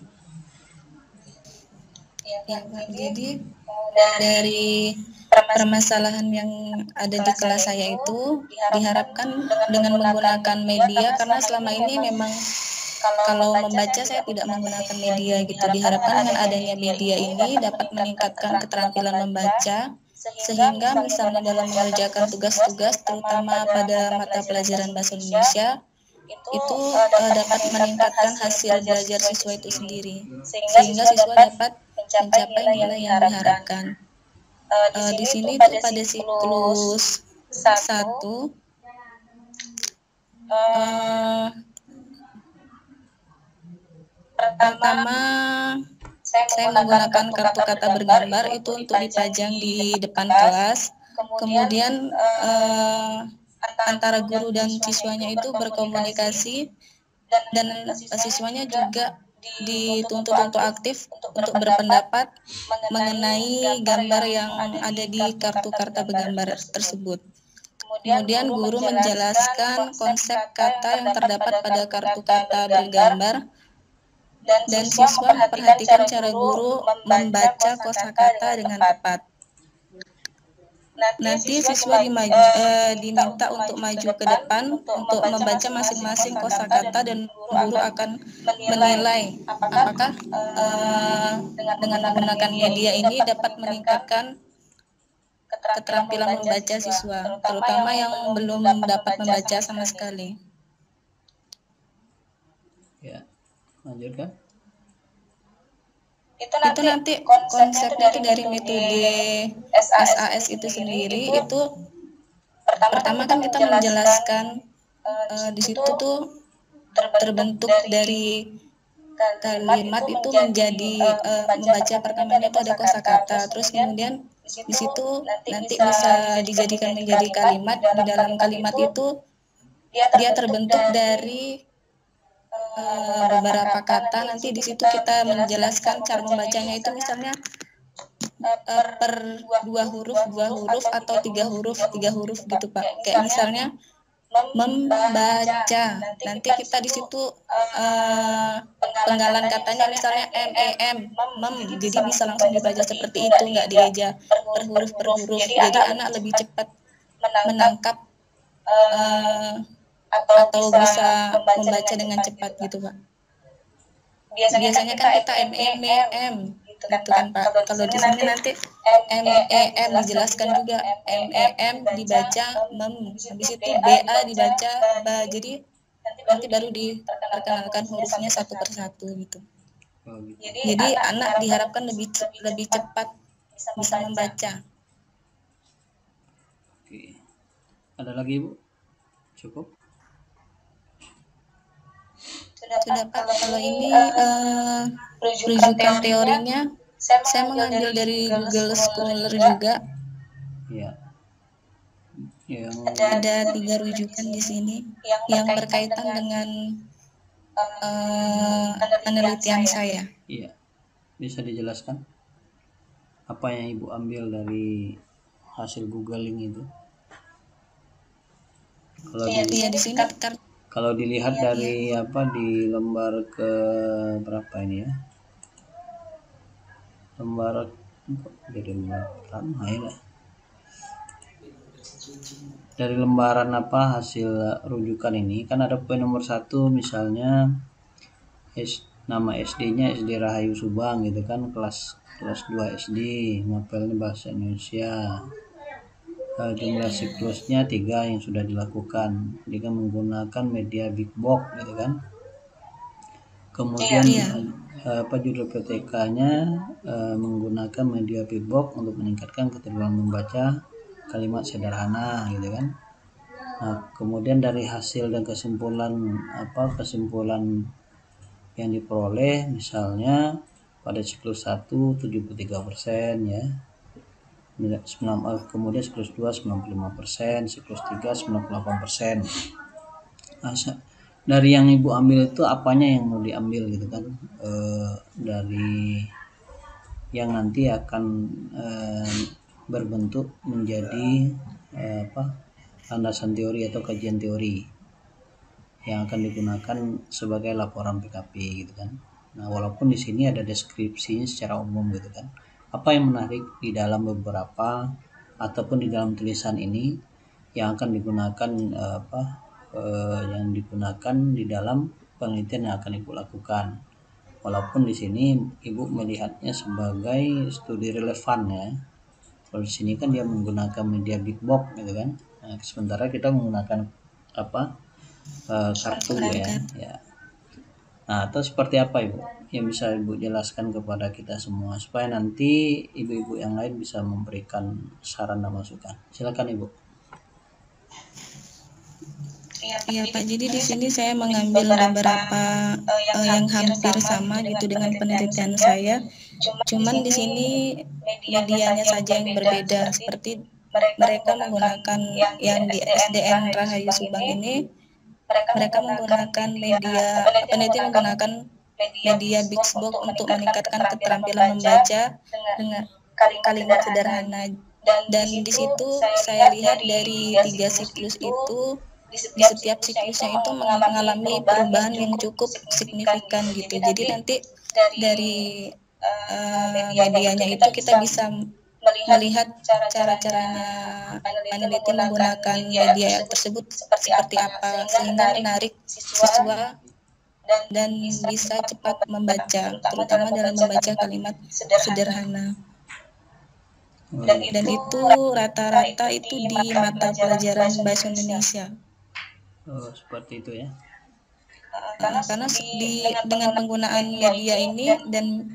Ya, Pak. Jadi dari permasalahan yang ada di kelas saya itu diharapkan dengan menggunakan media, karena selama ini memang kalau membaca saya tidak menggunakan media gitu. Diharapkan dengan adanya media ini dapat meningkatkan keterampilan membaca, sehingga misalnya dalam mengerjakan tugas-tugas terutama pada mata pelajaran bahasa Indonesia itu uh, dapat meningkatkan hasil belajar siswa itu sendiri, sehingga siswa dapat mencapai nilai yang diharapkan. Uh, di sini tuh pada siklus satu uh, pertama saya menggunakan kartu kata bergambar itu untuk dipajang di depan kelas. Kemudian uh, antara guru dan siswanya itu berkomunikasi, dan siswanya juga dituntut untuk aktif untuk berpendapat mengenai gambar yang ada di kartu kata bergambar tersebut. Kemudian guru menjelaskan konsep kata yang terdapat pada kartu kata bergambar, dan siswa memperhatikan cara guru membaca kosakata dengan tepat. Nanti siswa dimaju, eh, diminta untuk maju ke depan untuk membaca masing-masing kosakata, dan guru akan menilai apakah eh, dengan menggunakan media ini dapat meningkatkan keterampilan membaca siswa, terutama yang belum dapat membaca sama sekali. Ya, lanjutkan. Itu nanti, itu nanti konsepnya itu dari metode S A S itu sendiri. Itu Pertama kan kita menjelaskan uh, di situ tuh terbentuk dari kalimat itu menjadi uh, membaca pertamanya itu ada kosakata, terus kemudian di situ nanti bisa dijadikan menjadi kalimat. Di dalam kalimat itu dia terbentuk dari uh, beberapa kata. Nanti di situ kita menjelaskan cara membacanya itu misalnya uh, per dua huruf dua huruf atau tiga huruf tiga huruf gitu Pak. Kayak misalnya membaca, nanti kita di situ uh, penggalan katanya misalnya m e m mem, jadi bisa langsung dibaca seperti itu, nggak dieja per huruf per huruf. Jadi anak lebih cepat menangkap uh, atau bisa membaca dengan cepat gitu Pak. Biasanya kan kita m e m m gitu kan Pak. Kalau di sini nanti M E M dijelaskan juga, M E M dibaca mem, habis itu B A dibaca ba, jadi nanti baru diperkenalkan hurufnya satu persatu gitu. Jadi anak diharapkan lebih lebih cepat bisa membaca. Oke. Ada lagi Ibu? Cukup? Sudah Pak. Kalau ini uh, rujukan teorinya saya mengambil dari Google Scholar juga. Ya. Yang ada tiga rujukan di sini yang berkaitan dengan uh, penelitian saya. Iya. Bisa dijelaskan apa yang Ibu ambil dari hasil googling itu? Kalau iya, di, iya, di sini kan kalau dilihat iya, dari iya. apa di lembar ke berapa ini ya? Lembar jadi lembar pertama ya. Dari lembaran apa hasil rujukan ini kan ada poin nomor satu misalnya S, nama S D-nya S D Rahayu Subang gitu kan, kelas kelas dua S D, ngapelnya bahasa Indonesia. Uh, jumlah siklusnya tiga yang sudah dilakukan dengan menggunakan media Big Box gitu kan. Kemudian iya. uh, apa judul P T K-nya uh, menggunakan media Big Box untuk meningkatkan keterampilan membaca kalimat sederhana gitu kan. Nah, kemudian dari hasil dan kesimpulan apa kesimpulan yang diperoleh misalnya pada siklus satu tujuh puluh tiga persen ya. Kemudian siklus dua sembilan puluh lima persen, siklus tiga sembilan puluh delapan persen. Nah, dari yang Ibu ambil itu apanya yang mau diambil gitu kan? E, dari yang nanti akan e, berbentuk menjadi e, apa? landasan teori atau kajian teori yang akan digunakan sebagai laporan P K P gitu kan. Nah, walaupun di sini ada deskripsinya secara umum gitu kan. Apa yang menarik di dalam beberapa ataupun di dalam tulisan ini yang akan digunakan eh, apa eh, yang digunakan di dalam penelitian yang akan Ibu lakukan. Walaupun di sini Ibu melihatnya sebagai studi relevan ya. Kalau di sini kan dia menggunakan media Big Box gitu kan. Nah, sementara kita menggunakan apa eh, kartu ya. Ya. Nah, atau seperti apa Ibu yang bisa Ibu jelaskan kepada kita semua supaya nanti ibu-ibu yang lain bisa memberikan saran dan masukan. Silakan Ibu. Iya Pak, jadi di sini saya mengambil beberapa uh, yang hampir sama gitu dengan penelitian saya. Cuman di sini medianya saja yang berbeda. Seperti mereka menggunakan yang di S D N Rahayu Subang ini, mereka menggunakan media peneliti menggunakan media Big Box untuk meningkatkan keterampilan membaca dengan kalimat sederhana. Dan di situ saya lihat dari tiga siklus itu, di setiap siklusnya itu mengalami perubahan yang cukup signifikan gitu. Jadi nanti dari uh, medianya itu kita bisa melihat cara-caranya peneliti menggunakan media tersebut seperti apa sehingga menarik siswa dan bisa cepat membaca, terutama dalam membaca kalimat sederhana. Dan itu rata-rata itu di mata pelajaran bahasa Indonesia. Oh, seperti itu ya. Nah, karena di dengan penggunaan media ini dan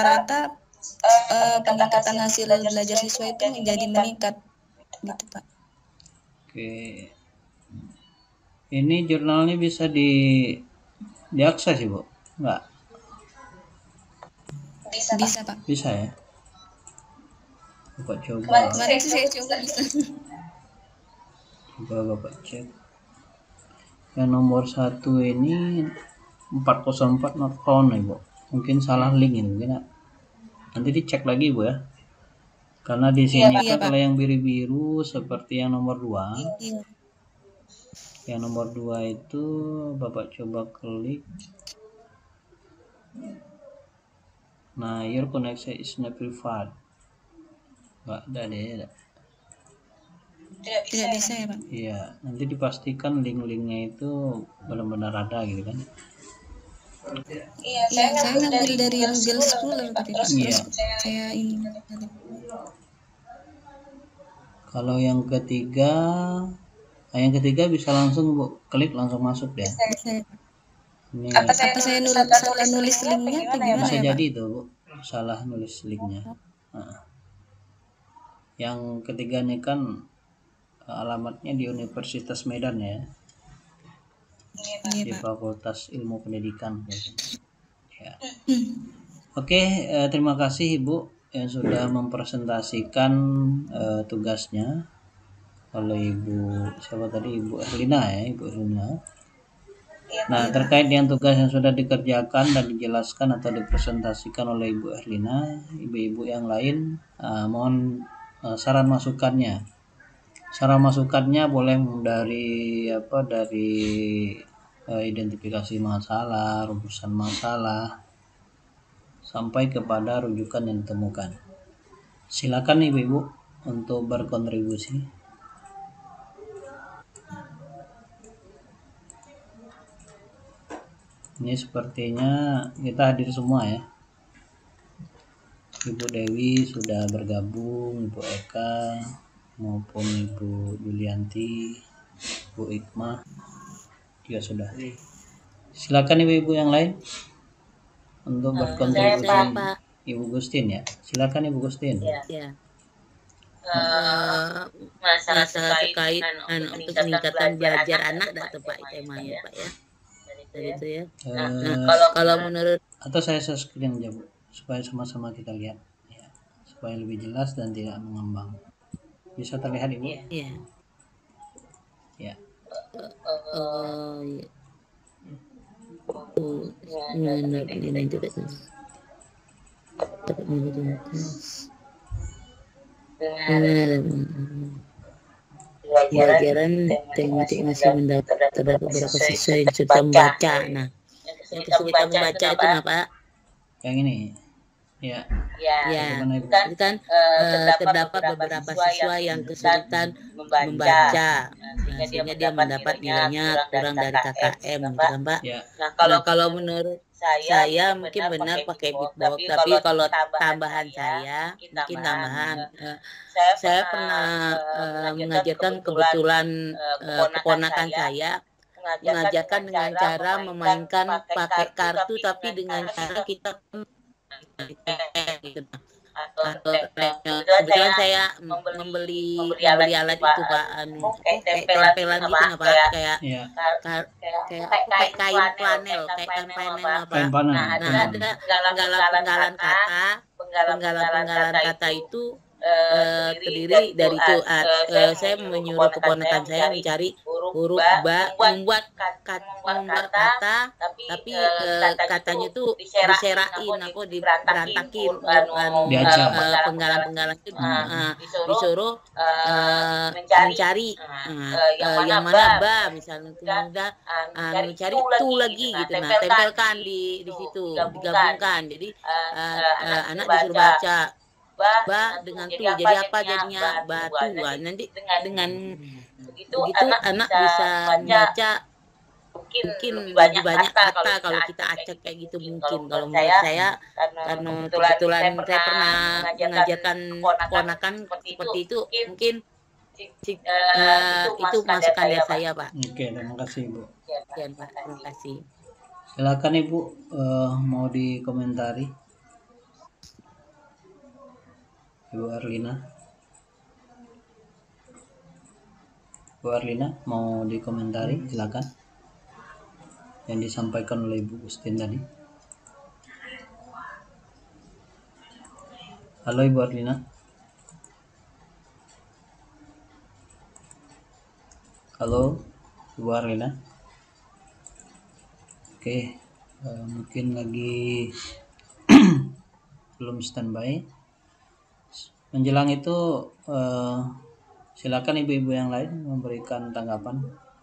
rata-rata uh, peningkatan hasil belajar siswa itu menjadi meningkat gitu Pak. Oke. Ini jurnalnya bisa di diakses Ibu? Enggak? Bisa Pak. Bisa ya? Bapak coba. Kemarin sih saya coba bisa. Coba Bapak cek. Yang nomor satu ini empat nol empat not found Ibu. Mungkin salah link ini mungkin. Nanti dicek lagi Bu ya. Karena di sini Iya, kalau yang biru-biru seperti yang nomor dua. Iya. Yang nomor dua itu Bapak coba klik. Nah, your connection is not verified. Enggak ada deh. Tidak bisa ya Pak? Iya, nanti dipastikan link-linknya itu benar-benar ada gitu kan. Iya, saya ngambil dari Google Scholar tapi Pak. Iya. Terus saya ini. Kalau yang ketiga, nah yang ketiga bisa langsung Bu, klik langsung masuk deh. Bisa ya Pak? Ini Apa saya nulis, salah nulis linknya atau gimana bisa ya Pak? jadi itu Bu, salah nulis linknya. Nah, yang ketiga nih kan alamatnya di Universitas Medan ya, Iya di Pak. Fakultas Ilmu Pendidikan. Ya. Oke, eh, terima kasih Ibu yang sudah mempresentasikan eh, tugasnya. Kalau Ibu siapa tadi Ibu Erlina ya, Ibu Erlina. Nah, terkait dengan tugas yang sudah dikerjakan dan dijelaskan atau dipresentasikan oleh Ibu Erlina, ibu-ibu yang lain uh, mohon uh, saran masukannya. Saran masukannya boleh dari apa dari uh, identifikasi masalah, rumusan masalah sampai kepada rujukan yang ditemukan. Silakan ibu-ibu untuk berkontribusi. Ini sepertinya kita hadir semua ya. Ibu Dewi sudah bergabung, Ibu Eka maupun Ibu Yulianti, Bu Ikmah juga sudah. Silakan ibu-ibu yang lain untuk berkontribusi. Saya, Pak. Ibu Gustin ya. Silakan Ibu Gustin. Ya. Ya. Uh, masalah terkait uh, untuk meningkatkan belajar anak dan Pak temanya Pak ya. Dari itu ya. Nah, Nah, kalau kalau menurut atau saya share screen aja Bu, supaya sama-sama kita lihat ya, supaya lebih jelas dan tidak mengambang. Bisa terlihat Ibu? Iya. Ya. Oh, iya. Oh, ini ini juga. Dapat menjadi pelajaran tematik masih mendapat terdapat beberapa siswa yang sudah membaca. Nah, yang kesulitan membaca itu apa Pak? Yang ini. Ya. Ya, itu kan uh, terdapat beberapa siswa yang kesulitan membaca, nah, sehingga dia mendapat nilainya kurang dari K K M, gitu kan Pak? Ya. Nah, kalau, kalau menurut saya mungkin benar pakai Bitbox, tapi kalau tambahan saya, mungkin tambahan, uh, saya pernah uh, mengajarkan kebetulan uh, keponakan saya mengajarkan dengan cara memainkan pakai kartu, tapi dengan cara kita gitu. Atau kebetulan saya membeli membeli alat itu Pak, anu kayak tempelan gitu nggak Pak, kayak kayak kayak kain flanel, kayak kain panel apa. Nah, ada penggalan-penggalan kata, penggalan-penggalan kata itu Uh, terdiri dari itu. Uh, uh, saya menyuruh keponakan saya mencari huruf ba, membuat kata, membuat kata, tapi uh, katanya itu diserain, aku diberantakin, uh, uh, penggalan-penggalan itu uh, disuruh uh, mencari uh, uh, yang mana ba, misalnya kemudian uh, mencari tu lagi gitu. Nah, tempelkan di di situ, digabungkan. Jadi uh, uh, anak disuruh baca ba dengan tu, jadi apa jadinya batu. Nanti dengan begitu anak, anak bisa membaca mungkin lebih banyak, banyak kata, kata kalau kita acak kayak gitu mungkin. Kalau menurut saya, karena kebetulan saya pernah mengajarkan keponakan seperti itu, mungkin uh, itu masukan dari saya Pak. Oke, terima kasih Ibu. Ya Pak, terima kasih. Silakan Ibu, uh, mau dikomentari. Ibu Erlina. Bu Erlina mau dikomentari, silakan. Yang disampaikan oleh Ibu Gustin tadi. Halo Ibu Erlina. Halo Ibu Erlina. Oke, uh, mungkin lagi belum standby. Menjelang itu uh, silakan ibu-ibu yang lain memberikan tanggapan.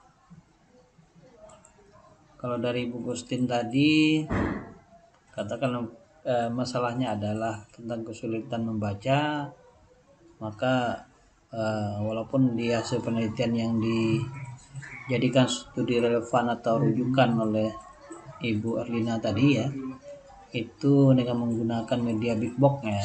Kalau dari Ibu Gustin tadi, katakan eh, masalahnya adalah tentang kesulitan membaca, maka eh, walaupun di hasil penelitian yang dijadikan studi relevan atau rujukan oleh Ibu Erlina tadi ya, itu dengan menggunakan media big box ya.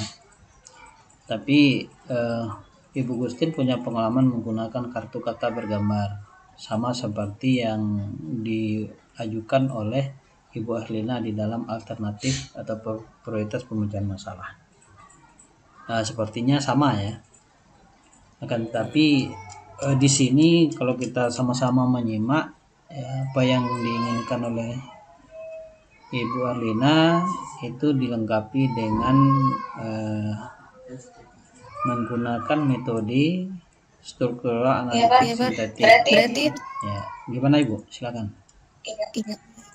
Tapi eh, Ibu Gustin punya pengalaman menggunakan kartu kata bergambar, sama seperti yang diajukan oleh Ibu Erlina di dalam alternatif atau prioritas pemecahan masalah. Nah, sepertinya sama ya. Akan tetapi eh, di sini kalau kita sama-sama menyimak ya, apa yang diinginkan oleh Ibu Erlina itu dilengkapi dengan eh, menggunakan metode struktural analitik ya, sintetik. Berarti, berarti Ya, gimana Ibu? Silakan. Iya.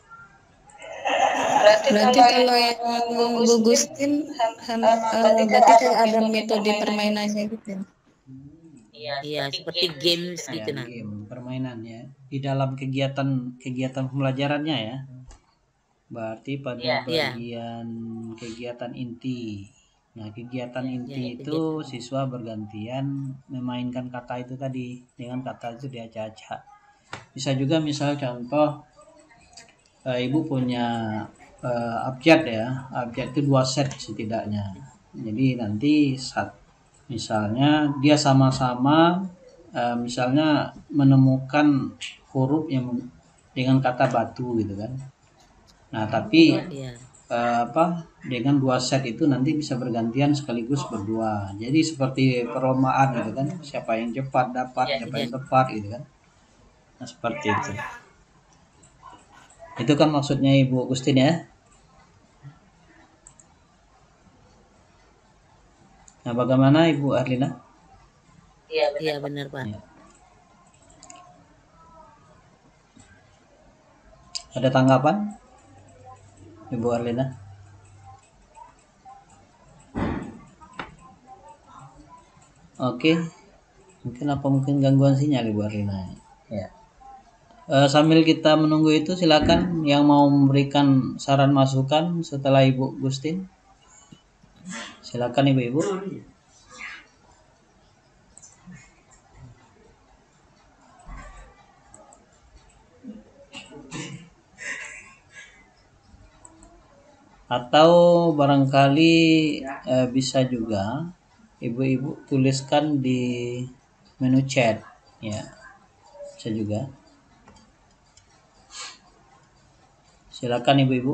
Berarti, berarti kalau yang Bu Gustin, uh, berarti kayak ada metode permainannya gitu. Iya, seperti games Ya, gitu nah. game permainan ya. Di dalam kegiatan kegiatan pembelajarannya ya. Berarti pada Ya, bagian ya. kegiatan inti. Nah, kegiatan inti ya, itu kegiatan. Siswa bergantian memainkan kata itu tadi dengan kata itu diacak-acak. Bisa juga misal contoh e, Ibu punya e, abjad ya. Abjad itu dua set setidaknya. Jadi nanti saat misalnya dia sama-sama e, misalnya menemukan huruf yang dengan kata batu gitu kan. Nah, tapi ya. Uh, apa dengan dua set itu nanti bisa bergantian sekaligus berdua. Jadi seperti perlombaan gitu kan, siapa yang cepat dapat, siapa yang tepat gitu kan. Nah, seperti itu. Itu kan maksudnya Ibu Gustin ya. Nah, bagaimana Ibu Erlina? Iya benar, ya, benar Pak. Ya. Ada tanggapan? Ibu Erlina. Oke. Mungkin apa mungkin gangguan sinyal Ibu Erlina. Ya. E, sambil kita menunggu itu silakan yang mau memberikan saran masukan setelah Ibu Gustin. Silakan Ibu-ibu. Atau barangkali e, bisa juga ibu-ibu tuliskan di menu chat ya, bisa juga. Silakan ibu-ibu.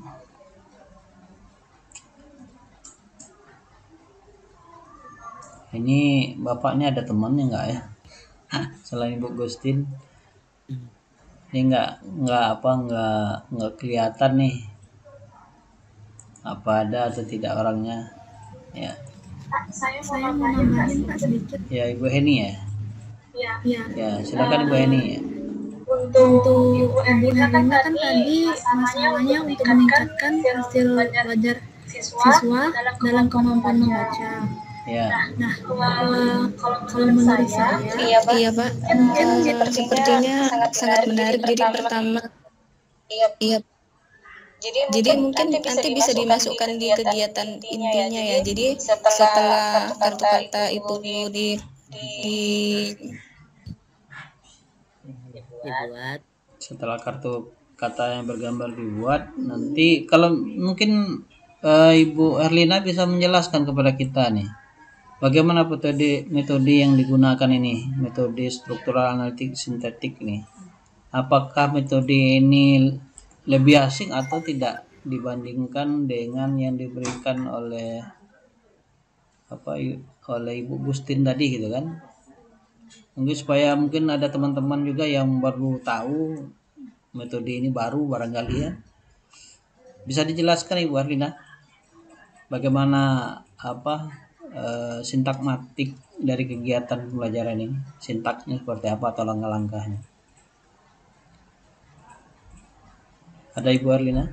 Ini bapaknya ada temannya nggak ya? Selain Ibu Gustin, ini nggak nggak apa nggak nggak kelihatan nih. Apa ada atau tidak orangnya ya. Pak, saya mau nambahin Pak sedikit. Ya Ibu Heni ya. Ya. Ya, ya silakan Ibu Heni ya. Untuk, untuk Ibu Erlina kan tadi masalahnya untuk meningkatkan hasil belajar siswa dalam kemampuan membaca. Ya. Nah, uh, kalau menurut saya, iya Pak, iya, Pak. mungkin uh, sepertinya sangat menarik. Jadi pertama, iya, iya. Jadi, Jadi mungkin nanti, nanti bisa dimasukkan di kegiatan intinya ya. Jadi setelah kartu kata itu di di dibuat, setelah kartu kata yang bergambar dibuat, nanti kalau mungkin e, Ibu Erlina bisa menjelaskan kepada kita nih, bagaimana metode metode yang digunakan ini, metode struktural analitik sintetik nih. Apakah metode ini lebih asing atau tidak dibandingkan dengan yang diberikan oleh apa oleh Ibu Gustin tadi gitu kan? Mungkin supaya mungkin ada teman-teman juga yang baru tahu metode ini baru barangkali ya. Bisa dijelaskan Ibu Arlina bagaimana apa e, sintakmatik dari kegiatan pembelajaran ini? Sintaknya seperti apa atau langkah-langkahnya? Ada Ibu Arlina?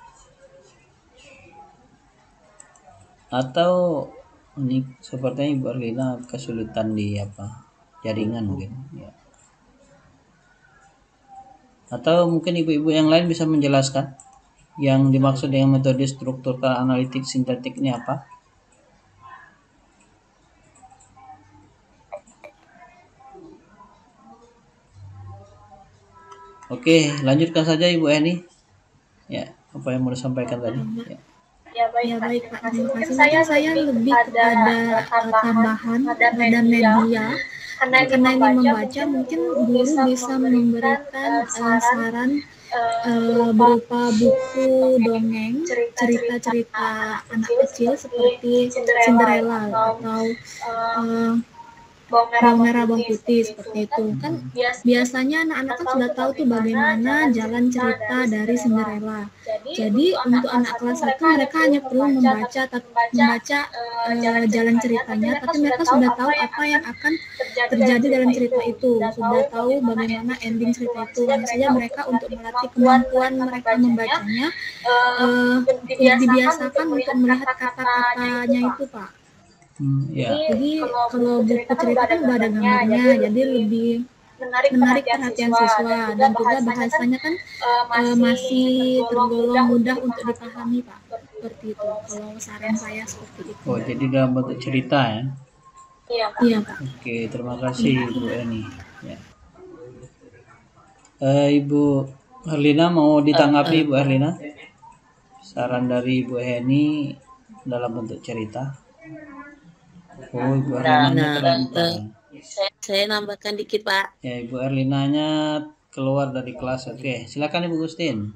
Atau ini sepertinya Ibu Arlina kesulitan di apa jaringan mungkin ya. Atau mungkin ibu-ibu yang lain bisa menjelaskan yang dimaksud dengan metode struktural analitik sintetik ini apa? Oke, lanjutkan saja Ibu Eni. Ya, apa yang mau disampaikan tadi? Ya. Ya baik, ya, baik Pak. Terima kasih. Mungkin saya, saya lebih kepada tambahan pada media. Karena, karena ini membaca, mungkin guru bisa memberikan uh, saran uh, berupa buku dongeng, cerita-cerita anak kecil seperti Cinderella atau uh, bawang merah, merah bawang putih seperti itu. Kan biasanya anak-anak kan sudah tahu tuh bagaimana jalan cerita dari Cinderella. Jadi untuk anak kelas satu mereka hanya perlu membaca membaca uh, jalan ceritanya, tapi mereka sudah tahu apa yang akan terjadi dalam cerita itu, sudah tahu bagaimana ending cerita itu. Hanya saja mereka untuk melatih kemampuan mereka membacanya uh, dibiasakan untuk melihat kata-katanya itu, Pak. Hmm, ya. Jadi kalau buku cerita kan udah ada gambarnya, jadi lebih menarik, menarik perhatian siswa dan juga bahasanya kan uh, masih tergolong mudah untuk dipahami Pak. Seperti itu. Kalau saran saya seperti itu. Oh, jadi dalam bentuk cerita ya? Iya Pak. Iya, Pak. Oke, terima kasih Ibu Eni. Ya. Uh, Ibu Herlina mau ditanggapi Ibu Herlina? Saran dari Ibu Eni dalam bentuk cerita? Oh, Ibu Erlinanya nah, nah, saya, saya nambahkan dikit Pak. Ya, Ibu Erlinanya keluar dari kelas. Oke, silakan Ibu Gustin.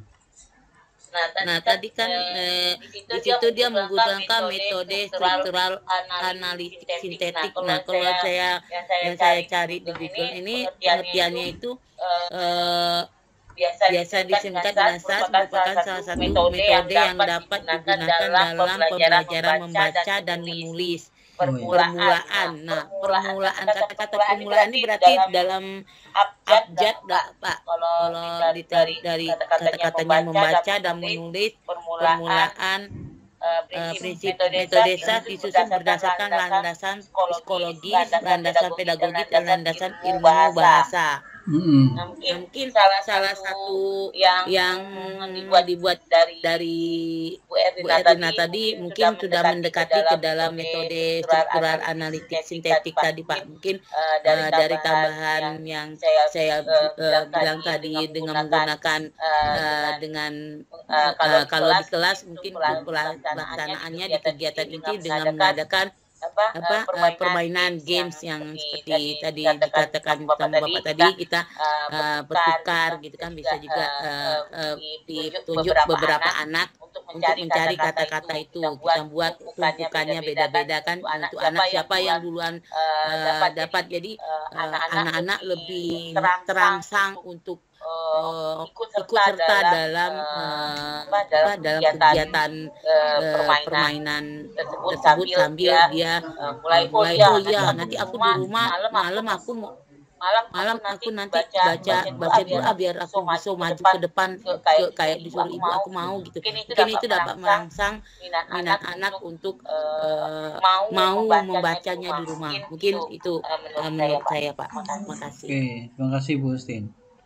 Nah, tadi kan eh, di situ dia menggunakan metode struktural analitik sintetik. Nah, kalau saya yang saya cari di Google ini pengertiannya itu eh, biasa disingkat dengan S A S merupakan salah satu metode yang dapat digunakan dalam pembelajaran membaca dan menulis. Permulaan. Nah, permulaan kata-kata permulaan ini berarti dalam abjad enggak, Pak? Kalau ditarik dari kata-katanya membaca dan menulis, permulaan uh, prinsip metode S A S disusun berdasarkan landasan psikologis, landasan pedagogis, dan landasan ilmu bahasa. Hmm. Nah, mungkin, mungkin salah, salah satu yang, yang dibuat, dibuat dari, dari Bu Erlina tadi, tadi mungkin sudah mendekati ke dalam metode struktural analitik sintetik tadi Pak. Mungkin uh, dari, uh, dari tambahan yang saya uh, bilang tadi dengan menggunakan uh, dengan uh, uh, kalau di kelas mungkin pelaksanaannya di kegiatan inti dengan mengadakan apa, apa uh, permainan games yang seperti tadi dikatakan sama Bapak tadi kita uh, bertukar gitu kan, bisa juga uh, uh, ditunjuk beberapa anak untuk mencari kata-kata itu, kita buat tumpukannya beda-beda kan untuk anak siapa yang duluan uh, dapat, jadi anak-anak uh, lebih terangsang untuk Uh, ikut serta, ikut serta dalam uh, apa, dalam, dalam kegiatan uh, permainan, permainan tersebut, tersebut sambil dia, dia uh, mulai uh, mulai oh ya nanti aku di rumah malam, malam aku mau malam malam aku nanti baca baca, baca doa biar aku bisa maju ke depan ke, kayak, kayak disuruh ibu aku mau gitu. Mungkin itu, Mungkin itu dapat merangsang minat anak untuk uh, mau membacanya di rumah. Mungkin itu uh, menurut saya Pak. Terima kasih. Oke, terima kasih Bu Ustin.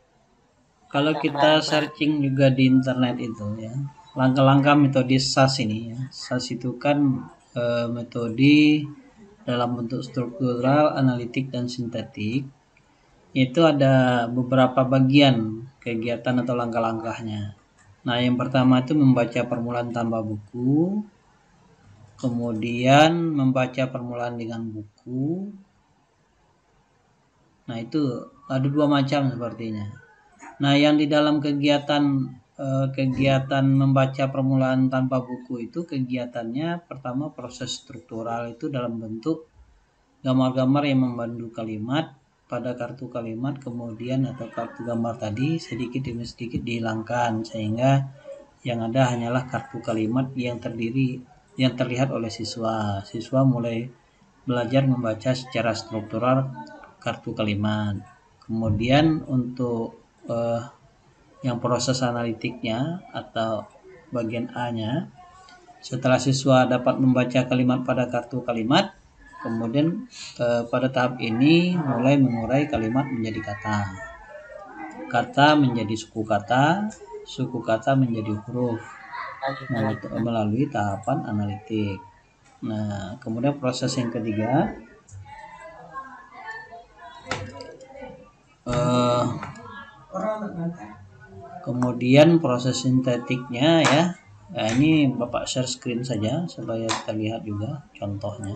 Kalau kita searching juga di internet itu ya, langkah-langkah metode S A S ini ya. S A S itu kan e, metode dalam bentuk struktural, analitik, dan sintetik. Itu ada beberapa bagian kegiatan atau langkah-langkahnya. Nah, yang pertama itu membaca permulaan tanpa buku, kemudian membaca permulaan dengan buku. Nah, itu ada dua macam sepertinya. Nah, yang di dalam kegiatan eh, kegiatan membaca permulaan tanpa buku itu kegiatannya pertama proses struktural itu dalam bentuk gambar-gambar yang membantu kalimat, pada kartu kalimat kemudian atau kartu gambar tadi sedikit demi sedikit dihilangkan, sehingga yang ada hanyalah kartu kalimat yang terdiri yang terlihat oleh siswa. Siswa mulai belajar membaca secara struktural kartu kalimat. Kemudian untuk eh, yang proses analitiknya atau bagian A-nya, setelah siswa dapat membaca kalimat pada kartu kalimat, kemudian eh, pada tahap ini mulai mengurai kalimat menjadi kata. Kata menjadi suku kata, suku kata menjadi huruf melalui tahapan analitik. Nah, kemudian proses yang ketiga, eh, kemudian proses sintetiknya ya. Nah, ini Bapak share screen saja supaya terlihat juga contohnya,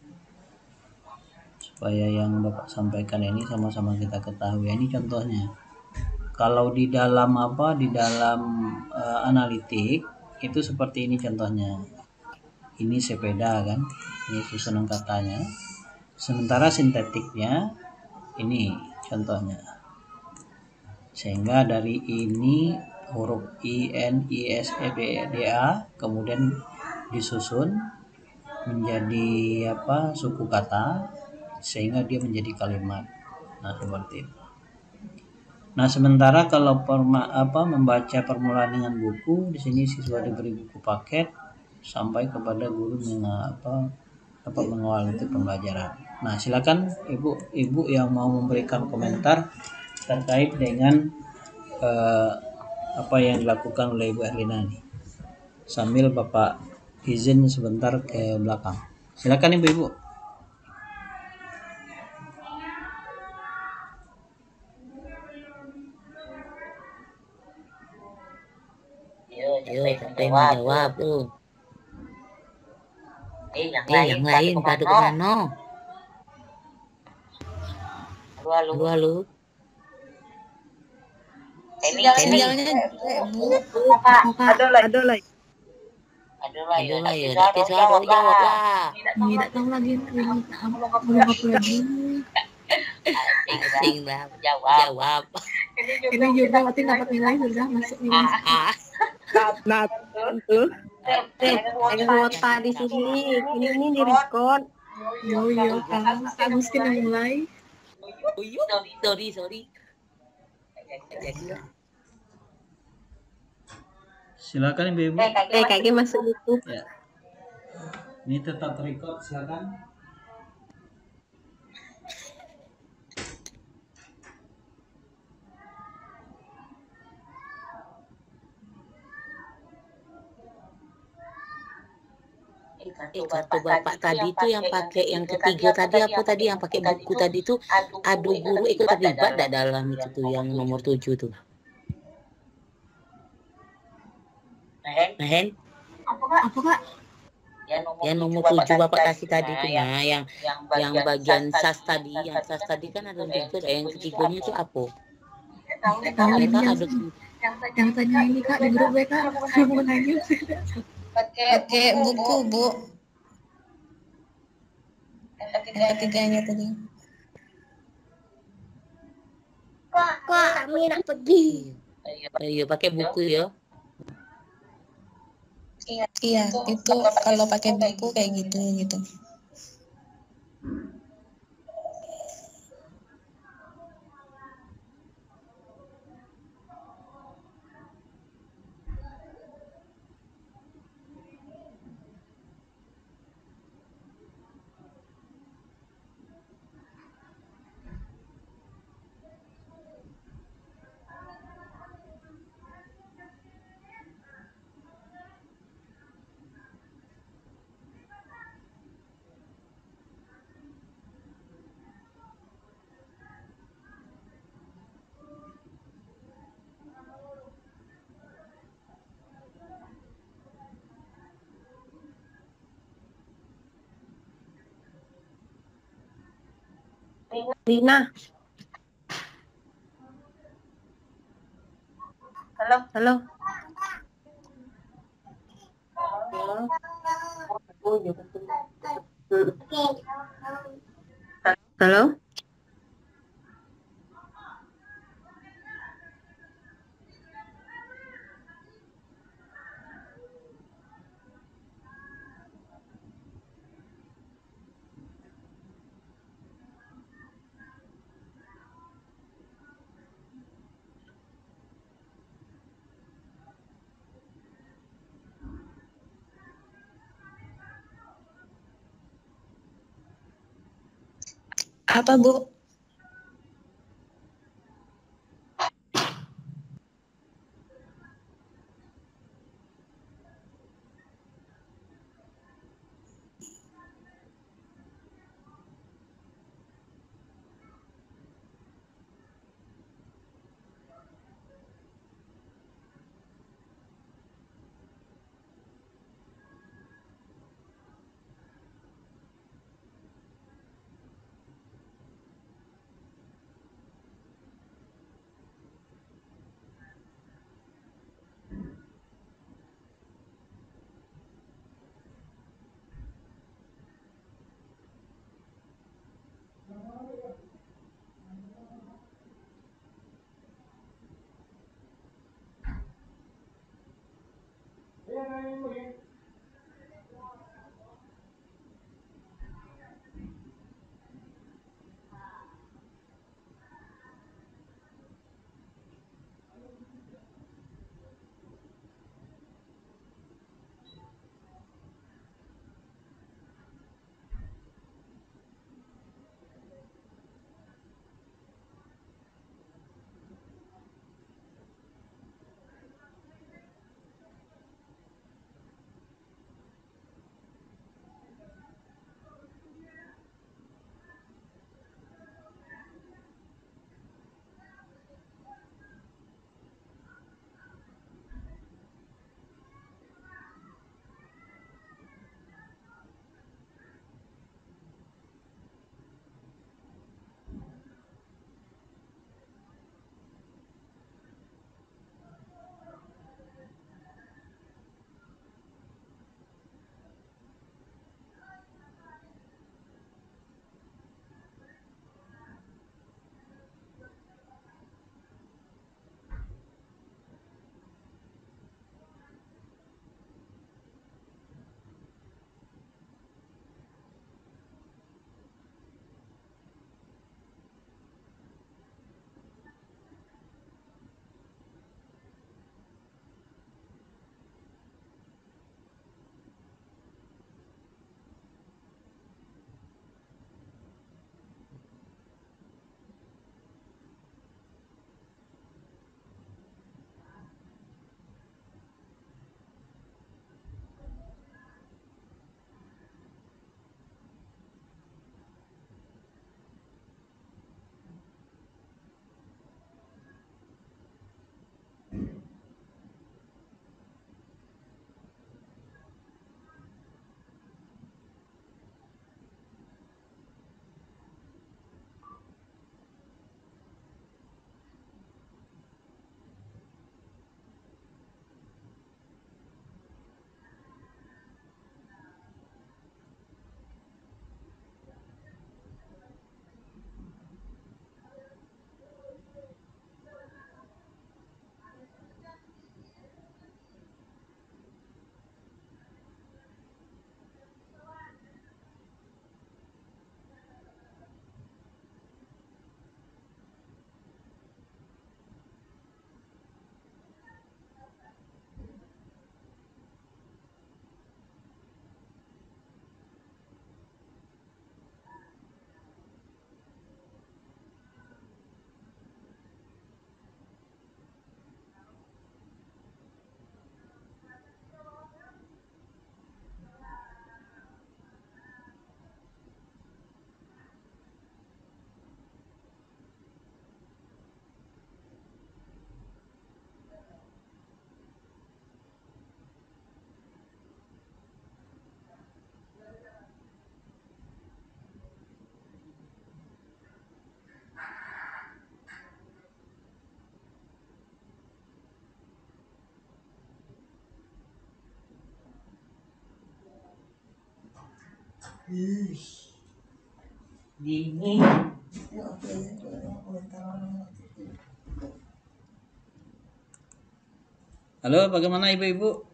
supaya yang Bapak sampaikan ini sama-sama kita ketahui. Ini contohnya. Kalau di dalam apa di dalam uh, analitik itu seperti ini contohnya. Ini sepeda kan, ini susunan katanya. Sementara sintetiknya ini contohnya. Sehingga dari ini huruf I, N, I, S, E, D, D, A kemudian disusun menjadi apa suku kata sehingga dia menjadi kalimat. Nah, seperti itu. Nah, sementara kalau perma, apa membaca permulaan dengan buku, di sini siswa diberi buku paket sampai kepada guru yang apa dapat mengawal itu pembelajaran. Nah, silakan ibu-ibu yang mau memberikan komentar terkait dengan eh, apa yang dilakukan oleh Ibu Erlina ini. Sambil Bapak izin sebentar ke belakang. Silakan Ibu-ibu. Yo, siapa yang mau jawab tuh? Eh, yang eh, lain, yang lain pada kemana? Halo, halo. Halo, halo. Sinyalnya Bu. Ada lagi. Ada lagi. Ada lagi. Ada lagi. Tapi jawab jawab lah. Tidak tahu lagi ini belum apa lagi. Asing lah. Jawab. Jawab. Ini juga waktu dapat nilai sudah masuk nilai. Nah, tentu. Eh, ada kuota di sini. Ini ini di record. Yo yo, kan Agustin yang mulai. Sorry, sorry. Silakan Ibu-ibu. Eh, kayaknya masuk YouTube. Ya. Ini tetap record, silakan. Eh, kartu bapak tadi itu yang pakai yang ketiga tadi apa tadi yang pakai buku tadi itu adu guru ikut terlibat tidak dalam itu tuh yang nomor tujuh tuh. Nah, Hen? Apa kak? Yang nomor tujuh bapak kasih tadi tuh nah yang yang bagian sas tadi yang sas tadi kan ada itu yang ketiganya itu apa? Tahu ini yang, yang tanya ini kak di grup W kak mau nanya. Pakai buku Bu. Yang ketiganya tadi. Kak, kami nak pergi. Iya, pakai buku ya. Iya, itu kalau pakai buku kayak gitu gitu. Rina. Halo. Halo. Halo. Halo. Apa, Bu? Halo, bagaimana ibu-ibu?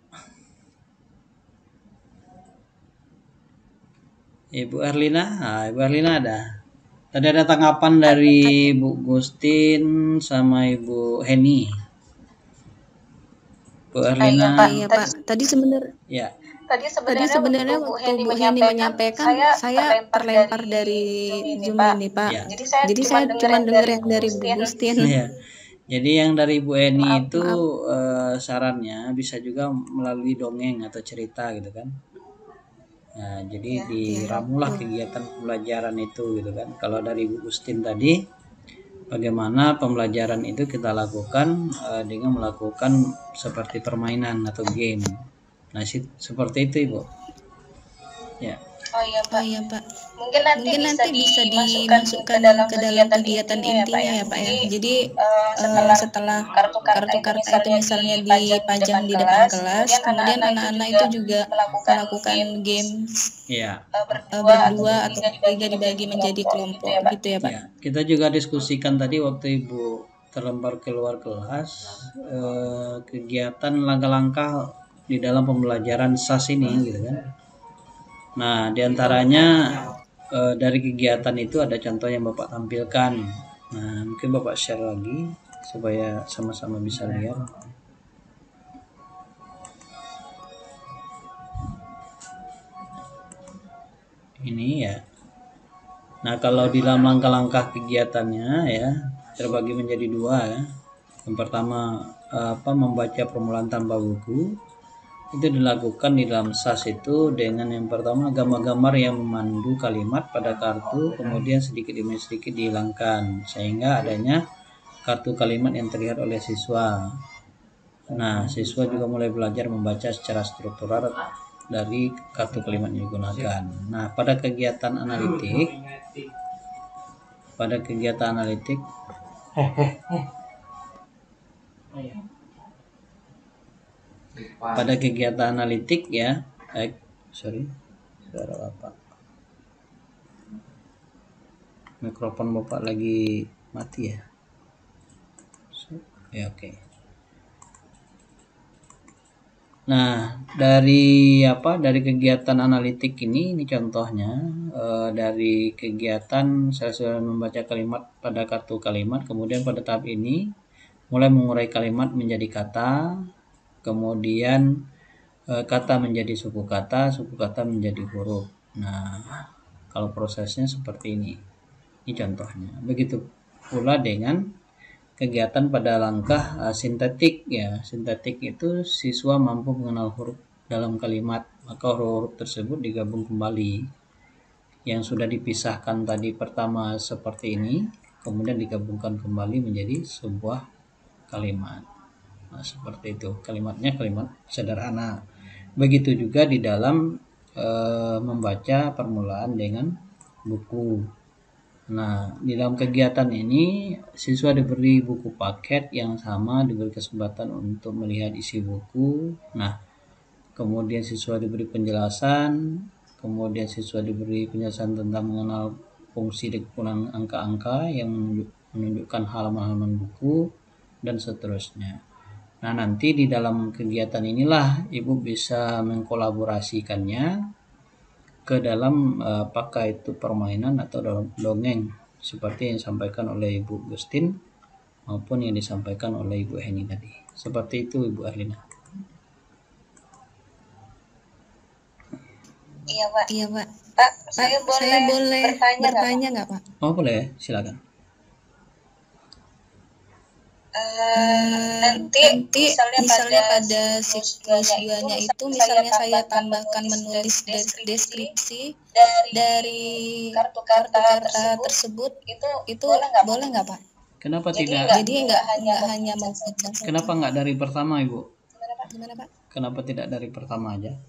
Ibu Erlina, nah, Ibu Erlina ada. Tadi ada tanggapan dari Bu Gustin sama Ibu Heni. Bu Erlina. Ah, iya Pak, tadi sebenarnya. Ya, Tadi Tadi sebenarnya, sebenarnya waktu Bu waktu Heni Bu Heni menyampaikan, menyampaikan, saya saya terlempar terlempar dari dari Zoom ini, Zoom Pak. ini, Pak. Ya. Jadi saya Jadi cuma saya dengar cuma yang dengar dari yang Bu dari Bu Gustin. Gustin. Ya. Jadi yang dari Bu Eni Maaf, itu maaf. eh, sarannya bisa juga melalui dongeng atau cerita gitu kan. Nah, jadi Ya. diramulah Ya. kegiatan pembelajaran itu gitu kan. Kalau dari Bu Gustin tadi, bagaimana pembelajaran itu kita lakukan eh, dengan melakukan seperti permainan atau game. Nah, si- seperti itu Ibu. Ya. Oh iya, Oh Pak. iya, Pak. Mungkin nanti Mungkin bisa nanti bisa dimasukkan dimasukkan ke dalam ke dalam kegiatan kegiatan intinya ya, Pak intinya ya. ya, Pak ya. Jadi Jadi eh, eh, setelah setelah kartu kartu kartu itu karta itu misalnya misalnya dipajang dipajang di di depan depan kelas, kelas, kemudian kemudian anak-anak anak-anak itu itu juga juga melakukan melakukan games games Iya. eh, eh, berdua, berdua atau atau bertiga bertiga dibagi dibagi menjadi menjadi kelompok kelompok gitu ya, Pak. gitu ya, Pak. Ya, kita juga diskusikan tadi waktu Ibu terlempar keluar kelas eh, kegiatan langkah-langkah di dalam pembelajaran S A S ini gitu kan. Nah, diantaranya eh, dari kegiatan itu ada contoh yang Bapak tampilkan. Nah, mungkin Bapak share lagi supaya sama-sama bisa lihat. Ini ya. Nah, kalau di dalam langkah-langkah kegiatannya ya terbagi menjadi dua ya. Yang pertama apa membaca permulaan tanpa buku itu dilakukan di dalam S A S itu dengan yang pertama gambar-gambar yang memandu kalimat pada kartu, kemudian sedikit demi sedikit dihilangkan sehingga adanya kartu kalimat yang terlihat oleh siswa. Nah, siswa juga mulai belajar membaca secara struktural dari kartu kalimat yang digunakan. Nah, pada kegiatan analitik, pada kegiatan analitik, pada kegiatan analitik ya, eh, sorry, suara Bapak, mikrofon Bapak lagi mati ya, ya oke. Okay. Nah, dari apa? Dari kegiatan analitik ini, ini contohnya eh, dari kegiatan saya sudah membaca kalimat pada kartu kalimat, kemudian pada tahap ini mulai mengurai kalimat menjadi kata, kemudian eh, kata menjadi suku kata, suku kata menjadi huruf. Nah, kalau prosesnya seperti ini, ini contohnya. Begitu pula dengan kegiatan pada langkah uh, sintetik ya. Sintetik itu siswa mampu mengenal huruf dalam kalimat, maka huruf-huruf tersebut digabung kembali. Yang sudah dipisahkan tadi pertama seperti ini, kemudian digabungkan kembali menjadi sebuah kalimat. Nah, seperti itu. Kalimatnya kalimat sederhana. Begitu juga di dalam uh, membaca permulaan dengan buku. Nah, di dalam kegiatan ini siswa diberi buku paket yang sama, diberi kesempatan untuk melihat isi buku. Nah, kemudian siswa diberi penjelasan, kemudian siswa diberi penjelasan tentang mengenal fungsi dan kegunaan angka-angka yang menunjuk, menunjukkan halaman-halaman buku dan seterusnya. Nah, nanti di dalam kegiatan inilah Ibu bisa mengkolaborasikannya ke dalam apakah itu permainan atau dalam dongeng seperti yang disampaikan oleh Ibu Gustin maupun yang disampaikan oleh Ibu Heni tadi. Seperti itu Ibu Arlina. Iya, Pak. Iya, Pak. Pak, Pak, saya boleh, saya boleh bertanya, bertanya nggak, Pak? Oh, boleh, silakan. Uh, nanti, nanti misalnya, misalnya pada, pada siklus duanya itu misalnya saya tambahkan menulis deskripsi dari, dari kartu-karta kartu-karta tersebut, tersebut itu, itu boleh nggak, Pak? Kenapa Jadi tidak? enggak, Jadi enggak, nggak hanya, nggak hanya mau baca. Kenapa nggak dari pertama Ibu? Gimana, Pak? Gimana, Pak? Kenapa tidak dari pertama aja?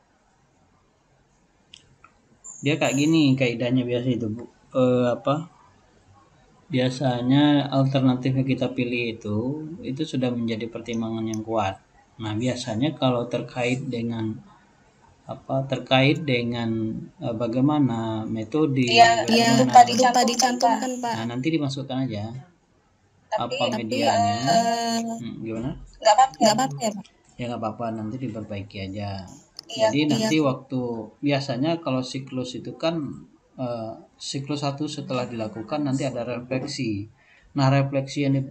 Dia kayak gini kaidahnya biasa itu Bu. Eh, apa? Biasanya alternatif yang kita pilih itu itu sudah menjadi pertimbangan yang kuat. Nah, biasanya kalau terkait dengan apa terkait dengan uh, bagaimana metode ya, yang lupa lupa dicantumkan, dicantumkan, Pak. Nah, nanti dimasukkan aja Tapi, apa tapi, medianya. Uh, hmm, gimana? Nggak apa-apa, nggak apa-apa ya, Pak? Ya nggak apa-apa, nanti diperbaiki aja. Iya, Jadi nanti iya. waktu biasanya kalau siklus itu kan Uh, siklus satu setelah dilakukan nanti ada refleksi. Nah, refleksi yang di,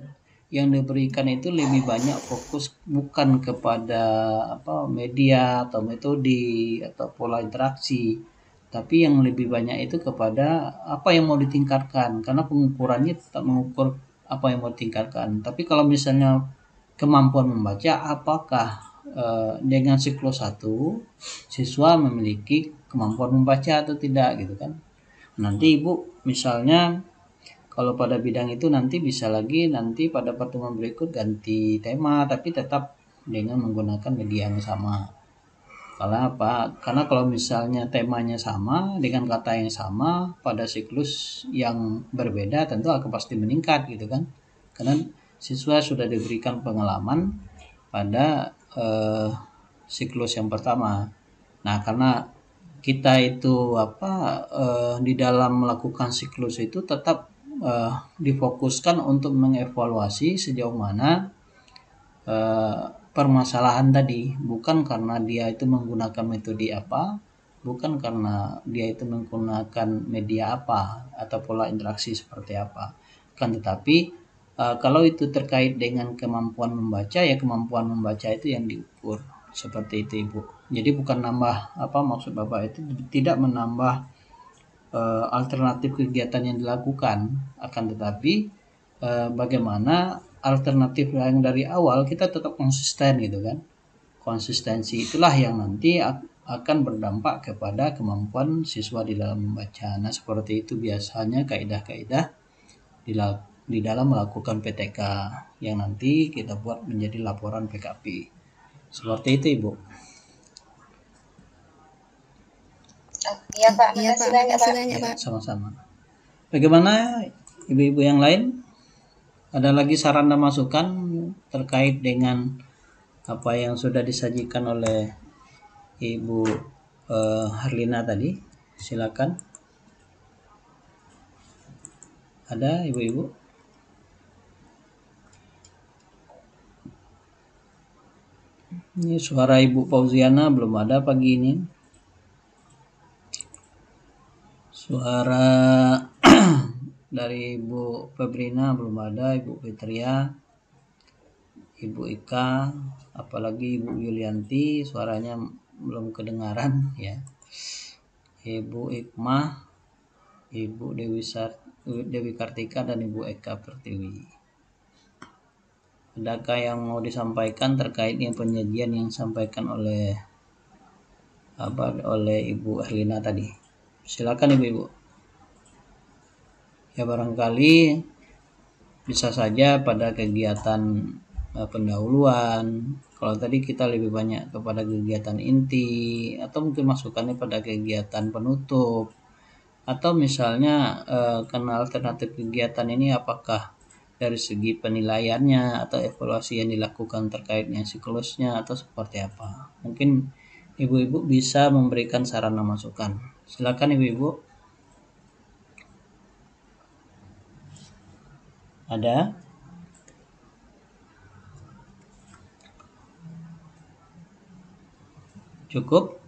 yang diberikan itu lebih banyak fokus bukan kepada apa media atau metode atau pola interaksi, tapi yang lebih banyak itu kepada apa yang mau ditingkatkan, karena pengukurannya tetap mengukur apa yang mau ditingkatkan. Tapi kalau misalnya kemampuan membaca, apakah eh, dengan siklus satu siswa memiliki kemampuan membaca atau tidak gitu kan. Nanti Ibu misalnya kalau pada bidang itu nanti bisa lagi nanti pada pertemuan berikut ganti tema, tapi tetap dengan menggunakan media yang sama. Karena apa? Karena kalau misalnya temanya sama dengan kata yang sama pada siklus yang berbeda tentu akan pasti meningkat gitu kan. Karena siswa sudah diberikan pengalaman pada eh, siklus yang pertama. Nah, karena kita itu apa eh, di dalam melakukan siklus itu tetap eh, difokuskan untuk mengevaluasi sejauh mana eh, permasalahan tadi, bukan karena dia itu menggunakan metode apa, bukan karena dia itu menggunakan media apa atau pola interaksi seperti apa, kan tetapi uh, kalau itu terkait dengan kemampuan membaca, ya kemampuan membaca itu yang diukur seperti itu Ibu. Jadi bukan nambah apa maksud Bapak itu tidak menambah uh, alternatif kegiatan yang dilakukan, akan tetapi uh, bagaimana alternatif yang dari awal kita tetap konsisten gitu kan. Konsistensi itulah yang nanti akan berdampak kepada kemampuan siswa di dalam membaca. Nah, seperti itu biasanya kaidah-kaidah di, di dalam melakukan P T K yang nanti kita buat menjadi laporan P K P. Seperti itu Ibu. Iya Pak, iya Pak, makasih banyak Pak. Sama-sama. Bagaimana ibu-ibu yang lain? Ada lagi saran dan masukan terkait dengan apa yang sudah disajikan oleh Ibu uh, Harlina tadi? Silakan. Ada ibu-ibu? Ini suara Ibu Fauziana belum ada pagi ini. Suara dari Ibu Febrina belum ada, Ibu Fitria, Ibu Ika, apalagi Ibu Yulianti suaranya belum kedengaran ya. Ibu Ikmah, Ibu Dewi Sar, Dewi Kartika dan Ibu Eka Pertiwi. Adakah yang mau disampaikan terkait dengan penyajian yang disampaikan oleh apa oleh Ibu Erlina tadi? Silakan Ibu-ibu. Ya barangkali bisa saja pada kegiatan uh, pendahuluan, kalau tadi kita lebih banyak kepada kegiatan inti, atau mungkin masukannya pada kegiatan penutup, atau misalnya uh, karena alternatif kegiatan ini apakah dari segi penilaiannya atau evaluasi yang dilakukan terkait dengan siklusnya atau seperti apa. Mungkin ibu-ibu bisa memberikan saran dan masukan. Silakan ibu-ibu. Ada? Cukup?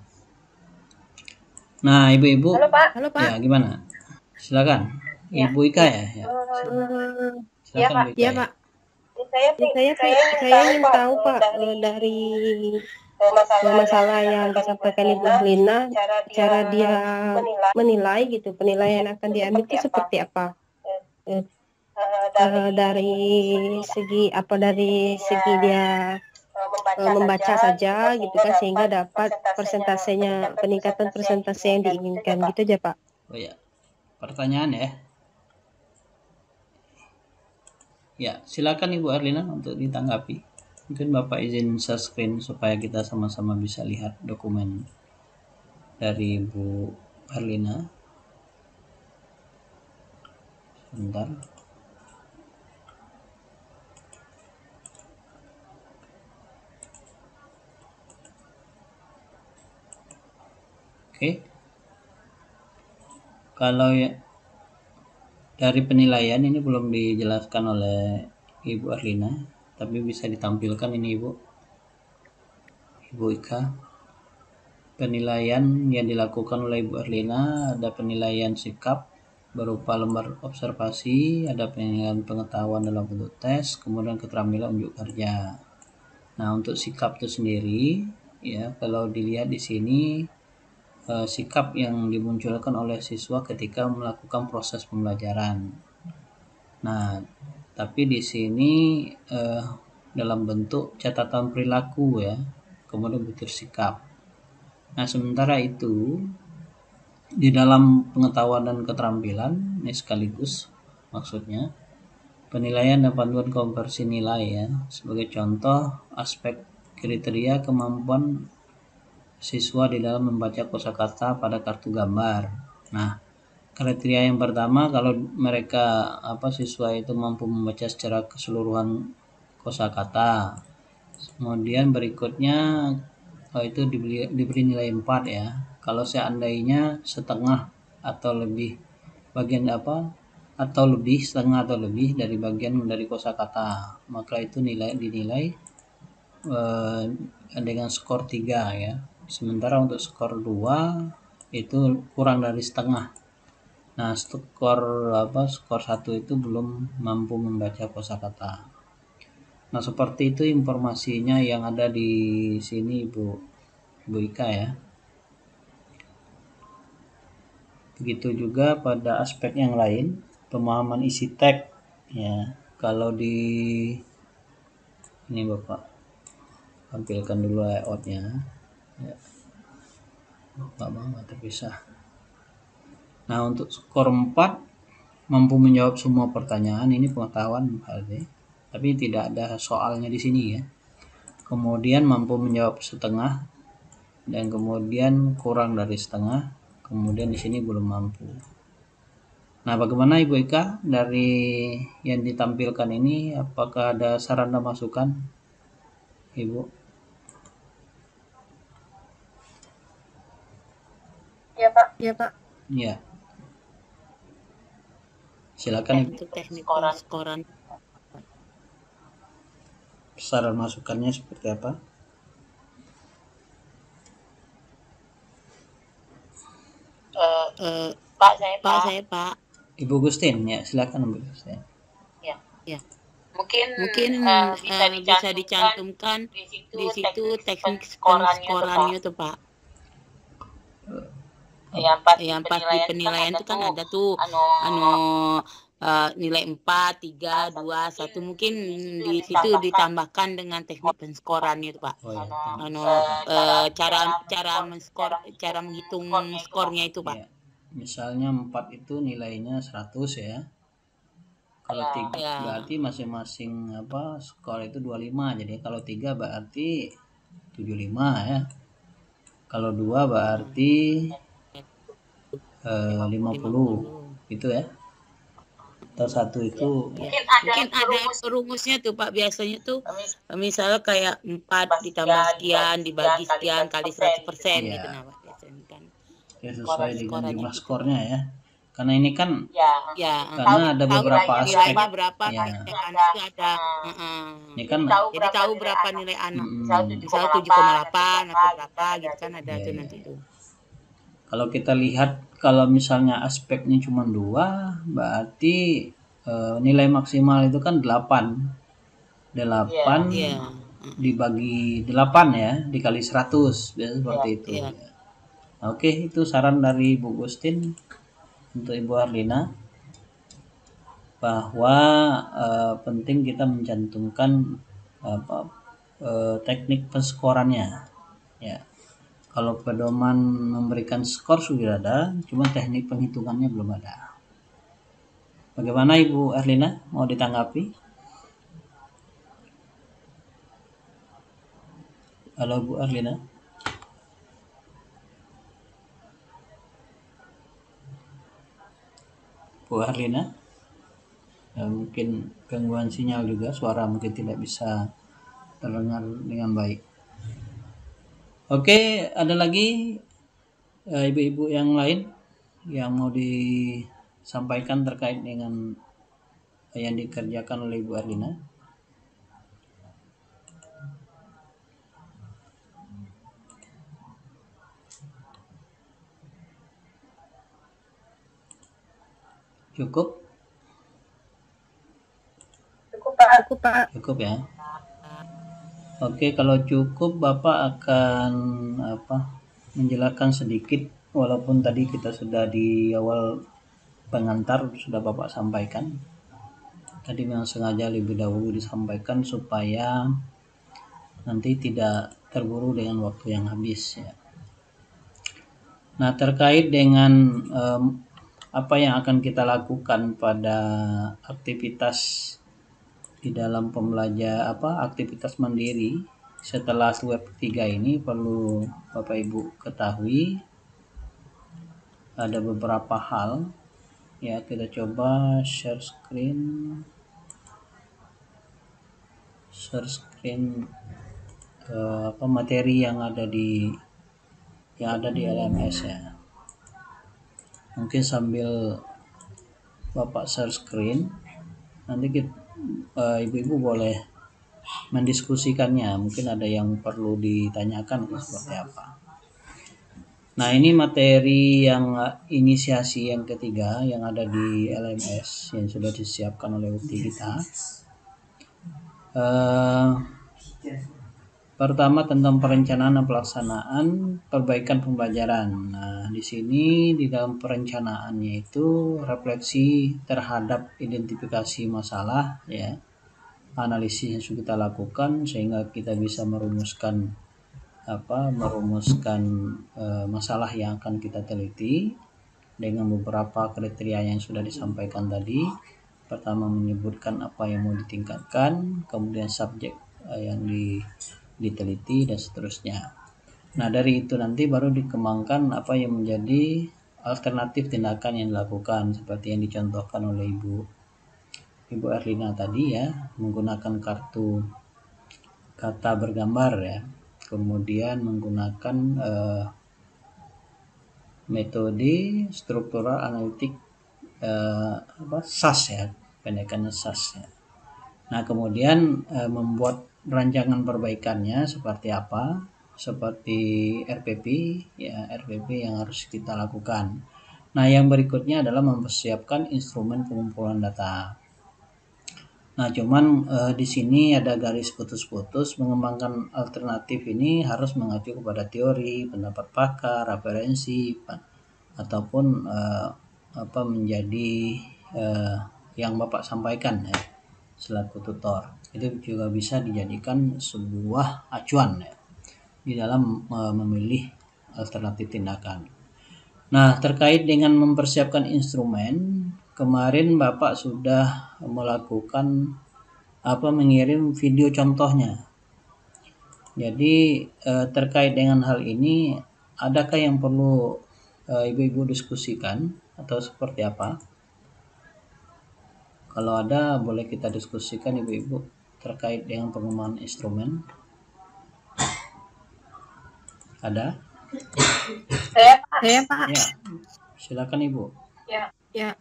Nah, ibu-ibu. Halo Pak. Halo Pak. Ya, gimana? Silakan. Ya. Ibu Ika ya? Ya. Uh, Silakan ya Pak. Ibu Ika. Ya Pak. Saya, saya, saya, saya ingin tahu Pak dari masalah, masalah yang disampaikan Ibu Lina, cara dia, cara dia menilai, menilai gitu, penilaian akan diambil itu seperti apa? Eh, uh, dari segi apa dari segi dia uh, membaca saja gitu kan, sehingga dapat persentasenya, peningkatan persentase yang diinginkan gitu aja Pak. Oh ya, pertanyaan ya. Ya, silakan Ibu Erlina untuk ditanggapi. Mungkin Bapak izin share screen supaya kita sama-sama bisa lihat dokumen dari Ibu Erlina. Sebentar. Oke. Kalau ya dari penilaian ini belum dijelaskan oleh Ibu Erlina, tapi bisa ditampilkan ini Ibu. Ibu Ika. Penilaian yang dilakukan oleh Ibu Erlina ada penilaian sikap, berupa lembar observasi, ada penilaian pengetahuan dalam bentuk tes, kemudian keterampilan unjuk kerja. Nah, untuk sikap itu sendiri, ya, kalau dilihat di sini eh, sikap yang dimunculkan oleh siswa ketika melakukan proses pembelajaran. Nah, tapi di sini eh, dalam bentuk catatan perilaku ya, kemudian butir sikap. Nah, sementara itu di dalam pengetahuan dan keterampilan ini sekaligus maksudnya penilaian dan panduan konversi nilai ya. Sebagai contoh, aspek kriteria kemampuan siswa di dalam membaca kosakata pada kartu gambar. Nah, kriteria yang pertama kalau mereka apa siswa itu mampu membaca secara keseluruhan kosakata. Kemudian berikutnya oh, itu diberi, diberi nilai empat ya. Kalau seandainya setengah atau lebih bagian apa atau lebih setengah atau lebih dari bagian dari kosakata, maka itu nilai dinilai eh, dengan skor tiga ya. Sementara untuk skor dua itu kurang dari setengah. Nah, skor apa skor satu itu belum mampu membaca kosakata. Nah, seperti itu informasinya yang ada di sini Ibu Ibu Ika ya. Begitu juga pada aspek yang lain, pemahaman isi teks ya. Kalau di ini Bapak tampilkan dulu layoutnya ya. Bapak mau terpisah. Nah, untuk skor empat mampu menjawab semua pertanyaan, ini pengetahuan berarti, tapi tidak ada soalnya di sini ya. Kemudian mampu menjawab setengah dan kemudian kurang dari setengah, kemudian di sini belum mampu. Nah, bagaimana Ibu Ika dari yang ditampilkan ini, apakah ada saran dan masukan Ibu? Ya Pak. Ya Pak. Ya. Silakan Ibu. Untuk teknik penskoran. Saran masukannya seperti apa? Uh, uh, Pak saya Pak. Pak saya Pak. Ibu Gustin ya, silakan Ibu Gustin. Ya, ya. Mungkin mungkin uh, bisa, dicantumkan, bisa dicantumkan di situ, di situ teknik penskorannya tuh Pak. Yang pas, yang pas di penilaian itu kan ada tuh anu, anu uh, nilai empat, tiga, dua, satu mungkin di situ ditambahkan dengan teknik penskorannya itu Pak. Oh, ya. Anu uh, cara cara menskor cara menghitung skornya itu Pak. Ya. Misalnya empat itu nilainya seratus ya. Kalau tiga ya. Berarti masing-masing apa skor itu dua puluh lima. Jadi kalau tiga berarti tujuh puluh lima ya. Kalau dua berarti eh, lima puluh gitu ya. Atau satu itu ya. Mungkin ada, mungkin ada rumusnya tuh Pak, biasanya tuh misalnya kayak empat ditambah sekian dibagi sekian kali seratus persen ya. Gitu nah Pak biasanya kan. Ya, sesuai dengan jumlah skornya ya. Karena ini kan ya, ya karena tahu, ada beberapa tahu aspek nilainya berapa ya. Itu ada uh, uh, ini kan jadi tahu berapa nilai anak hmm. misal tujuh koma delapan atau berapa gitu kan ada ya, tuh ya. nanti tuh. Kalau kita lihat kalau misalnya aspeknya cuma dua berarti uh, nilai maksimal itu kan delapan delapan yeah, yeah. dibagi delapan ya dikali seratus biasanya seperti yeah, itu yeah. Ya. Oke, itu saran dari Bu Gustin untuk Ibu Arlina bahwa uh, penting kita mencantumkan apa uh, teknik penskorannya ya. Kalau pedoman memberikan skor sudah ada, cuma teknik penghitungannya belum ada. Bagaimana Ibu Arlina? Mau ditanggapi? Halo Bu Arlina. Bu Arlina. Ya, mungkin gangguan sinyal juga, suara mungkin tidak bisa terdengar dengan baik. Oke, ada lagi uh, ibu-ibu yang lain yang mau disampaikan terkait dengan yang dikerjakan oleh Ibu Arlina? Cukup? Cukup Pak. Cukup Pak. Cukup ya. Oke, kalau cukup Bapak akan apa menjelaskan sedikit, walaupun tadi kita sudah di awal pengantar sudah Bapak sampaikan. Tadi memang sengaja lebih dahulu disampaikan supaya nanti tidak terburu dengan waktu yang habis ya. Nah, terkait dengan um, apa yang akan kita lakukan pada aktivitas di dalam pembelajar apa aktivitas mandiri setelah swab tiga ini, perlu Bapak Ibu ketahui ada beberapa hal ya. Kita coba share screen share screen uh, apa materi yang ada di yang ada di L M S ya. Mungkin sambil Bapak share screen, nanti kita, uh, ibu-ibu boleh mendiskusikannya. Mungkin ada yang perlu ditanyakan seperti apa. Nah, ini materi yang inisiasi yang ketiga yang ada di L M S yang sudah disiapkan oleh U T I kita. Uh, pertama tentang perencanaan dan pelaksanaan perbaikan pembelajaran. Nah, di sini di dalam perencanaannya itu refleksi terhadap identifikasi masalah ya, analisis yang sudah kita lakukan sehingga kita bisa merumuskan apa merumuskan e, masalah yang akan kita teliti dengan beberapa kriteria yang sudah disampaikan tadi. Pertama menyebutkan apa yang mau ditingkatkan, kemudian subjek e, yang di diteliti dan seterusnya. Nah, dari itu nanti baru dikembangkan apa yang menjadi alternatif tindakan yang dilakukan seperti yang dicontohkan oleh Ibu Ibu Erlina tadi ya, menggunakan kartu kata bergambar ya, kemudian menggunakan eh, metode struktural analitik eh, apa S A S ya, pendekannya S A S ya. Nah, kemudian eh, membuat rancangan perbaikannya seperti apa, seperti R P P ya, R P P yang harus kita lakukan. Nah, yang berikutnya adalah mempersiapkan instrumen pengumpulan data. Nah, cuman eh, di sini ada garis putus-putus. Mengembangkan alternatif ini harus mengacu kepada teori, pendapat pakar, referensi, ataupun eh, apa menjadi eh, yang Bapak sampaikan ya selaku tutor. Itu juga bisa dijadikan sebuah acuan ya di dalam uh, memilih alternatif tindakan. Nah, terkait dengan mempersiapkan instrumen, kemarin Bapak sudah melakukan apa mengirim video contohnya. Jadi uh, terkait dengan hal ini, adakah yang perlu uh, ibu-ibu diskusikan atau seperti apa? Kalau ada, boleh kita diskusikan ibu-ibu terkait dengan pengembangan instrumen. Ada? Saya Pak. Saya Pak. Ya, silakan Ibu. Ya. Ya.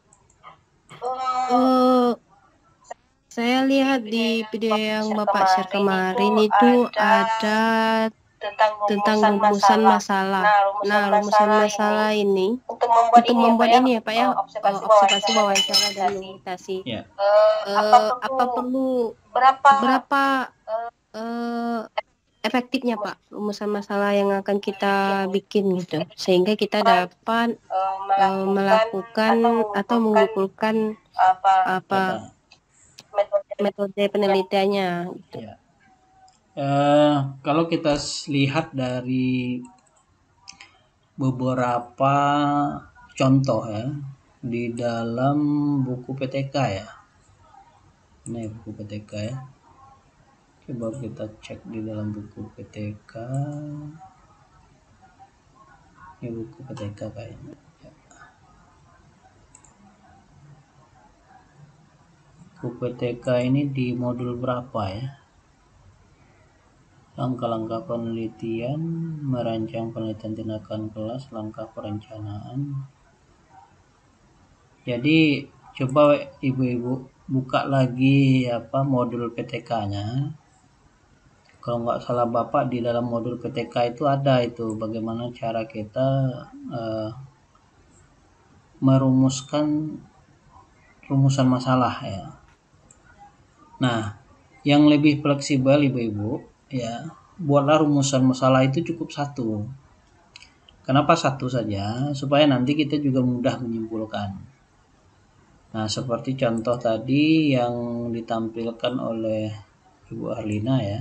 Uh, saya lihat di video yang Bapak share kemarin itu ada tentang rumusan, tentang rumusan masalah. masalah. Nah, rumusan masalah, masalah ini, ini untuk membuat, untuk membuat ini ya Pak ya, observasi, observasi wawancara dan meditasi. Ya. Uh, apa, perlu, apa perlu berapa berapa uh, efektifnya Pak rumusan masalah yang akan kita bikin gitu, sehingga kita dapat uh, melakukan atau mengumpulkan apa, apa metode penelitiannya gitu. Ya. Uh, kalau kita lihat dari beberapa contoh ya di dalam buku P T K ya, ini buku P T K ya, coba kita cek di dalam buku P T K, ini buku P T K kayaknya ya. Buku P T K ini di modul berapa ya? Langkah-langkah penelitian, merancang penelitian tindakan kelas, langkah perencanaan. Jadi coba ibu-ibu buka lagi apa modul P T K-nya. Kalau nggak salah Bapak di dalam modul P T K itu ada itu bagaimana cara kita uh, merumuskan rumusan masalah ya. Nah, yang lebih fleksibel ibu-ibu ya, buatlah rumusan masalah itu cukup satu. Kenapa satu saja? Supaya nanti kita juga mudah menyimpulkan. Nah, seperti contoh tadi yang ditampilkan oleh Ibu Arlina ya.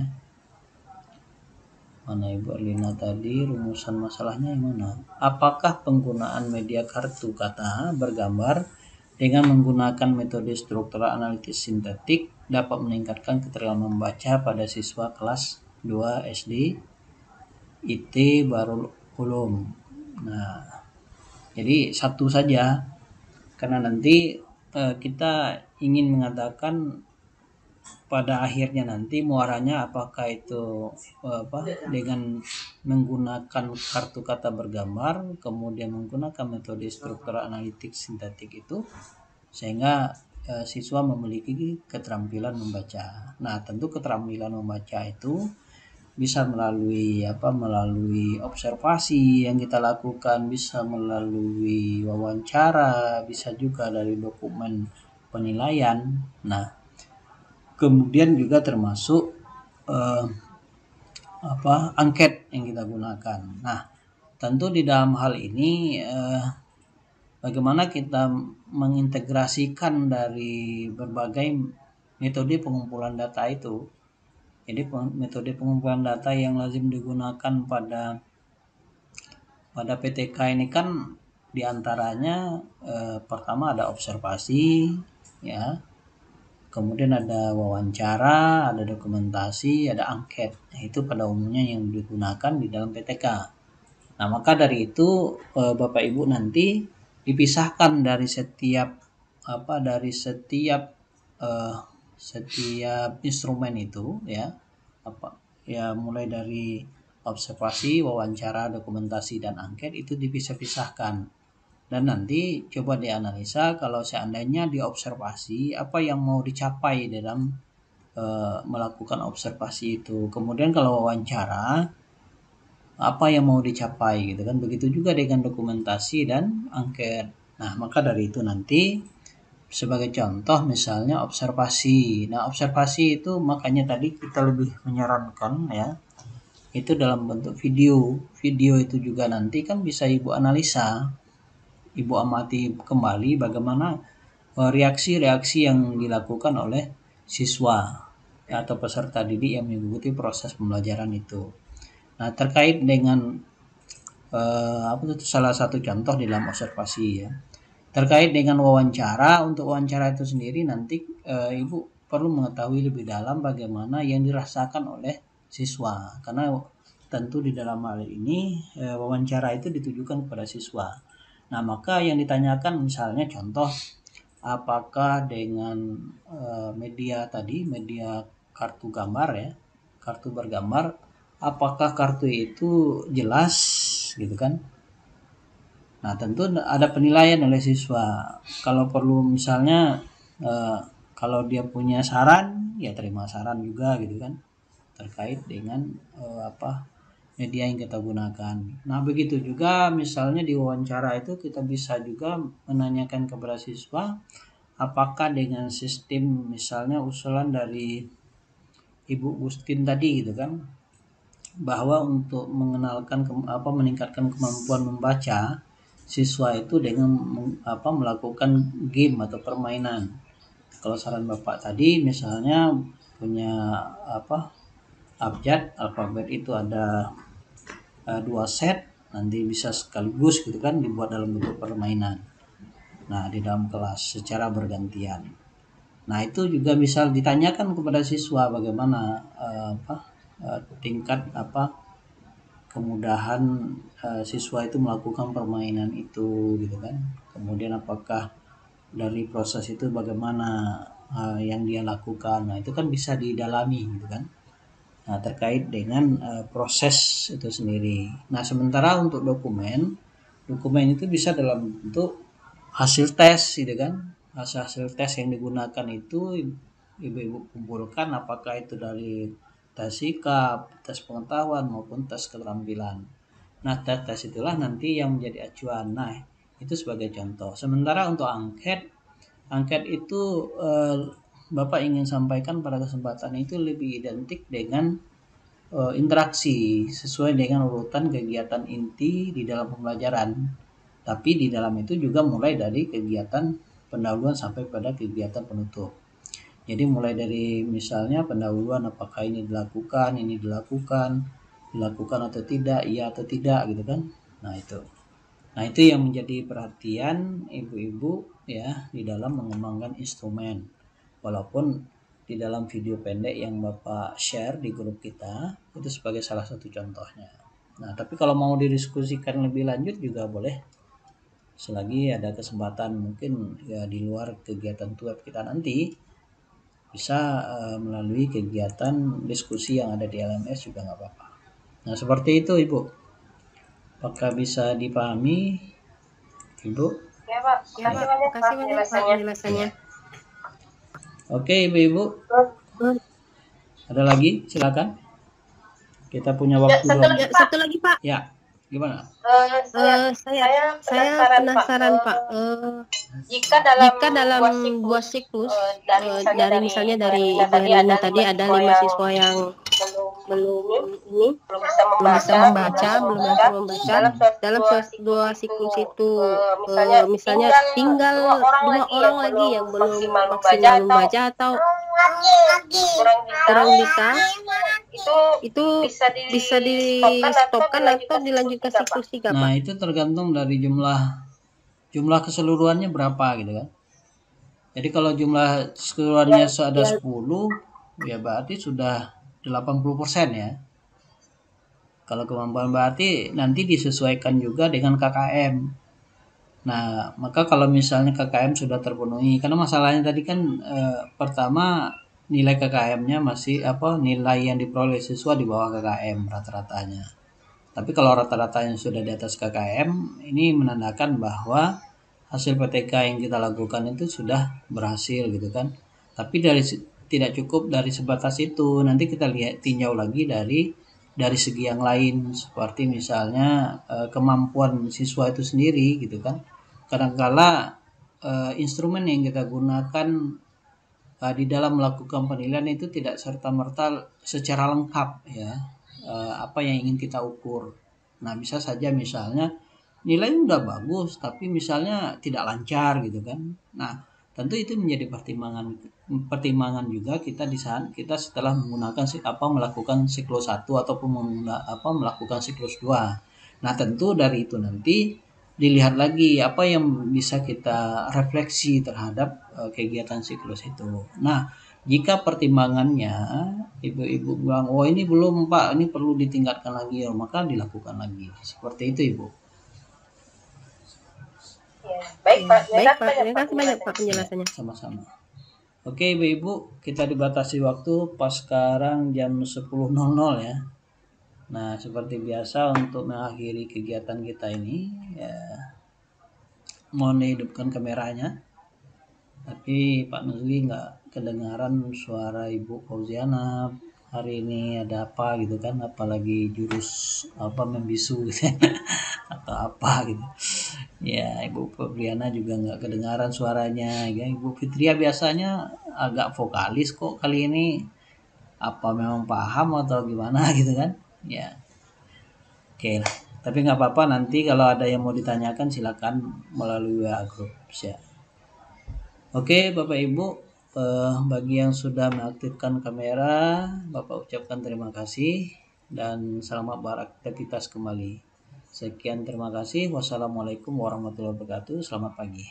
Mana Ibu Arlina tadi, rumusan masalahnya yang mana? Apakah penggunaan media kartu kata bergambar dengan menggunakan metode struktural analitis sintetik dapat meningkatkan keterampilan membaca pada siswa kelas dua S D I T Darul Ulum. Nah, jadi satu saja, karena nanti eh, kita ingin mengatakan pada akhirnya nanti muaranya apakah itu apa dengan menggunakan kartu kata bergambar kemudian menggunakan metode struktural analitik sintetik itu sehingga e, siswa memiliki keterampilan membaca. Nah, tentu keterampilan membaca itu bisa melalui apa melalui observasi yang kita lakukan, bisa melalui wawancara, bisa juga dari dokumen penilaian. Nah, kemudian juga termasuk eh, apa angket yang kita gunakan. Nah, tentu di dalam hal ini eh, bagaimana kita mengintegrasikan dari berbagai metode pengumpulan data itu. Jadi metode pengumpulan data yang lazim digunakan pada pada P T K ini kan diantaranya eh, pertama ada observasi, ya. Kemudian ada wawancara, ada dokumentasi, ada angket. Nah, itu pada umumnya yang digunakan di dalam P T K. Nah, maka dari itu Bapak Ibu nanti dipisahkan dari setiap apa dari setiap uh, setiap instrumen itu ya. Apa ya mulai dari observasi, wawancara, dokumentasi dan angket itu dipisah-pisahkan. Dan nanti coba dianalisa kalau seandainya diobservasi apa yang mau dicapai dalam e, melakukan observasi itu. Kemudian kalau wawancara apa yang mau dicapai gitu kan. Begitu juga dengan dokumentasi dan angket. Nah, maka dari itu nanti sebagai contoh misalnya observasi. Nah, observasi itu makanya tadi kita lebih menyarankan ya itu dalam bentuk video. Video itu juga nanti kan bisa Ibu analisa. Ibu amati kembali bagaimana reaksi-reaksi yang dilakukan oleh siswa atau peserta didik yang mengikuti proses pembelajaran itu. Nah, terkait dengan eh, apa itu salah satu contoh di dalam observasi ya. Terkait dengan wawancara, untuk wawancara itu sendiri nanti eh, Ibu perlu mengetahui lebih dalam bagaimana yang dirasakan oleh siswa, karena tentu di dalam hal ini eh, wawancara itu ditujukan kepada siswa. Nah, maka yang ditanyakan misalnya contoh, apakah dengan e, media tadi, media kartu gambar ya, kartu bergambar, apakah kartu itu jelas gitu kan? Nah, tentu ada penilaian oleh siswa. Kalau perlu misalnya e, kalau dia punya saran, ya terima saran juga gitu kan, terkait dengan e, apa media yang kita gunakan. Nah, begitu juga misalnya di wawancara itu kita bisa juga menanyakan kepada siswa apakah dengan sistem misalnya usulan dari Ibu Gustin tadi gitu kan, bahwa untuk mengenalkan apa meningkatkan kemampuan membaca siswa itu dengan apa melakukan game atau permainan. Kalau saran Bapak tadi misalnya punya apa abjad alfabet itu ada Uh, dua set, nanti bisa sekaligus gitu kan dibuat dalam bentuk permainan. Nah, di dalam kelas secara bergantian. Nah, itu juga bisa ditanyakan kepada siswa bagaimana uh, apa uh, tingkat apa kemudahan uh, siswa itu melakukan permainan itu gitu kan. Kemudian apakah dari proses itu bagaimana uh, yang dia lakukan. Nah, itu kan bisa didalami gitu kan. Nah, terkait dengan uh, proses itu sendiri. Nah, sementara untuk dokumen, dokumen itu bisa dalam bentuk hasil tes, gitu kan? Hasil-hasil tes yang digunakan itu ibu-ibu kumpulkan, apakah itu dari tes sikap, tes pengetahuan maupun tes keterampilan. Nah, tes-tes itulah nanti yang menjadi acuan. Nah, itu sebagai contoh. Sementara untuk angket, angket itu eh, Bapak ingin sampaikan pada kesempatan itu lebih identik dengan eh, interaksi sesuai dengan urutan kegiatan inti di dalam pembelajaran. Tapi di dalam itu juga mulai dari kegiatan pendahuluan sampai pada kegiatan penutup. Jadi mulai dari misalnya pendahuluan apakah ini dilakukan, ini dilakukan, dilakukan atau tidak, iya atau tidak gitu kan. Nah itu. Nah itu yang menjadi perhatian ibu-ibu ya di dalam mengembangkan instrumen. Walaupun di dalam video pendek yang Bapak share di grup kita itu sebagai salah satu contohnya. Nah tapi kalau mau didiskusikan lebih lanjut juga boleh. Selagi ada kesempatan mungkin ya di luar kegiatan tuap kita nanti bisa uh, melalui kegiatan diskusi yang ada di L M S juga nggak apa-apa. Nah seperti itu Ibu. Apakah bisa dipahami Ibu? Ya Pak, Ya Pak, terima kasih banyak Pak penjelasannya. Oke Ibu-Ibu. Ada lagi? Silakan. Kita punya waktu. Ya, satu, lagi, satu lagi Pak. Ya, gimana? Uh, saya, uh, saya, saya penasaran, penasaran Pak. Pak. Uh, jika dalam, jika dalam buah siklus, siklus uh, dari, uh, misalnya dari misalnya dari Ibu Herlina tadi ada lima siswa yang belum ini belum bisa membaca, belum bisa membaca, belum bisa membaca dalam, dalam dua siklus itu uh, misalnya, uh, misalnya tinggal dua orang, dua lagi, orang yang lagi yang belum maksimal membaca, membaca atau kurang bisa, kurang bisa itu, itu bisa di, bisa di stopkan atau dilanjutkan siklus tiga Pak. Nah itu tergantung dari jumlah jumlah keseluruhannya berapa gitu kan. Jadi kalau jumlah keseluruhannya ya, ada ya. sepuluh ya berarti sudah delapan puluh persen ya. Kalau kemampuan berarti nanti disesuaikan juga dengan K K M. Nah, maka kalau misalnya K K M sudah terpenuhi, karena masalahnya tadi kan eh, pertama nilai K K M-nya masih apa nilai yang diperoleh siswa di bawah K K M rata-ratanya. Tapi kalau rata-ratanya sudah di atas K K M, ini menandakan bahwa hasil P T K yang kita lakukan itu sudah berhasil gitu kan. Tapi dari tidak cukup dari sebatas itu, nanti kita lihat tinjau lagi dari dari segi yang lain seperti misalnya eh, kemampuan siswa itu sendiri gitu kan. Kadangkala eh, instrumen yang kita gunakan eh, di dalam melakukan penilaian itu tidak serta-merta secara lengkap ya eh, apa yang ingin kita ukur. Nah bisa saja misalnya nilai udah bagus tapi misalnya tidak lancar gitu kan. Nah tentu itu menjadi pertimbangan pertimbangan juga kita di saat kita setelah menggunakan apa melakukan siklus satu ataupun mengguna, apa melakukan siklus dua. Nah tentu dari itu nanti dilihat lagi apa yang bisa kita refleksi terhadap uh, kegiatan siklus itu. Nah jika pertimbangannya ibu-ibu bilang oh ini belum Pak, ini perlu ditingkatkan lagi, ya, maka dilakukan lagi seperti itu Ibu. Ya, baik Pak, baik Pak, terima kasih banyak Pak penjelasannya. Sama-sama. Oke Ibu-Ibu, kita dibatasi waktu pas sekarang jam sepuluh nol nol ya. Nah seperti biasa untuk mengakhiri kegiatan kita ini ya, mohon dihidupkan kameranya. Tapi Pak Nuzli nggak kedengaran suara Ibu Fauziana. Hari ini ada apa gitu kan, apalagi jurus apa membisu gitu atau apa gitu ya. Ibu Febriana juga nggak kedengaran suaranya ya. Ibu Fitria biasanya agak vokalis kok, kali ini apa memang paham atau gimana gitu kan ya. Oke lah, tapi nggak apa-apa, nanti kalau ada yang mau ditanyakan silakan melalui W A group ya. Oke Bapak Ibu, Eh, bagi yang sudah mengaktifkan kamera, Bapak ucapkan terima kasih dan selamat beraktivitas kembali. Sekian, terima kasih. Wassalamualaikum warahmatullahi wabarakatuh. Selamat pagi.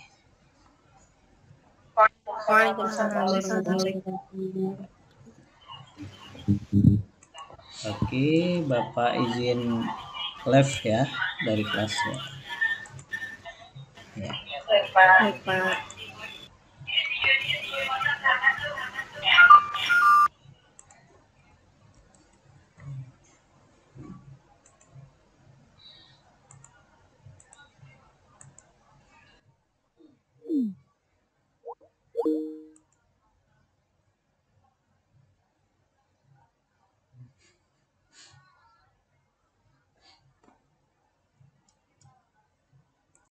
Waalaikumsalam warahmatullahi wabarakatuh. Oke, Bapak izin live ya dari kelas ya. Ya. Baik Pak.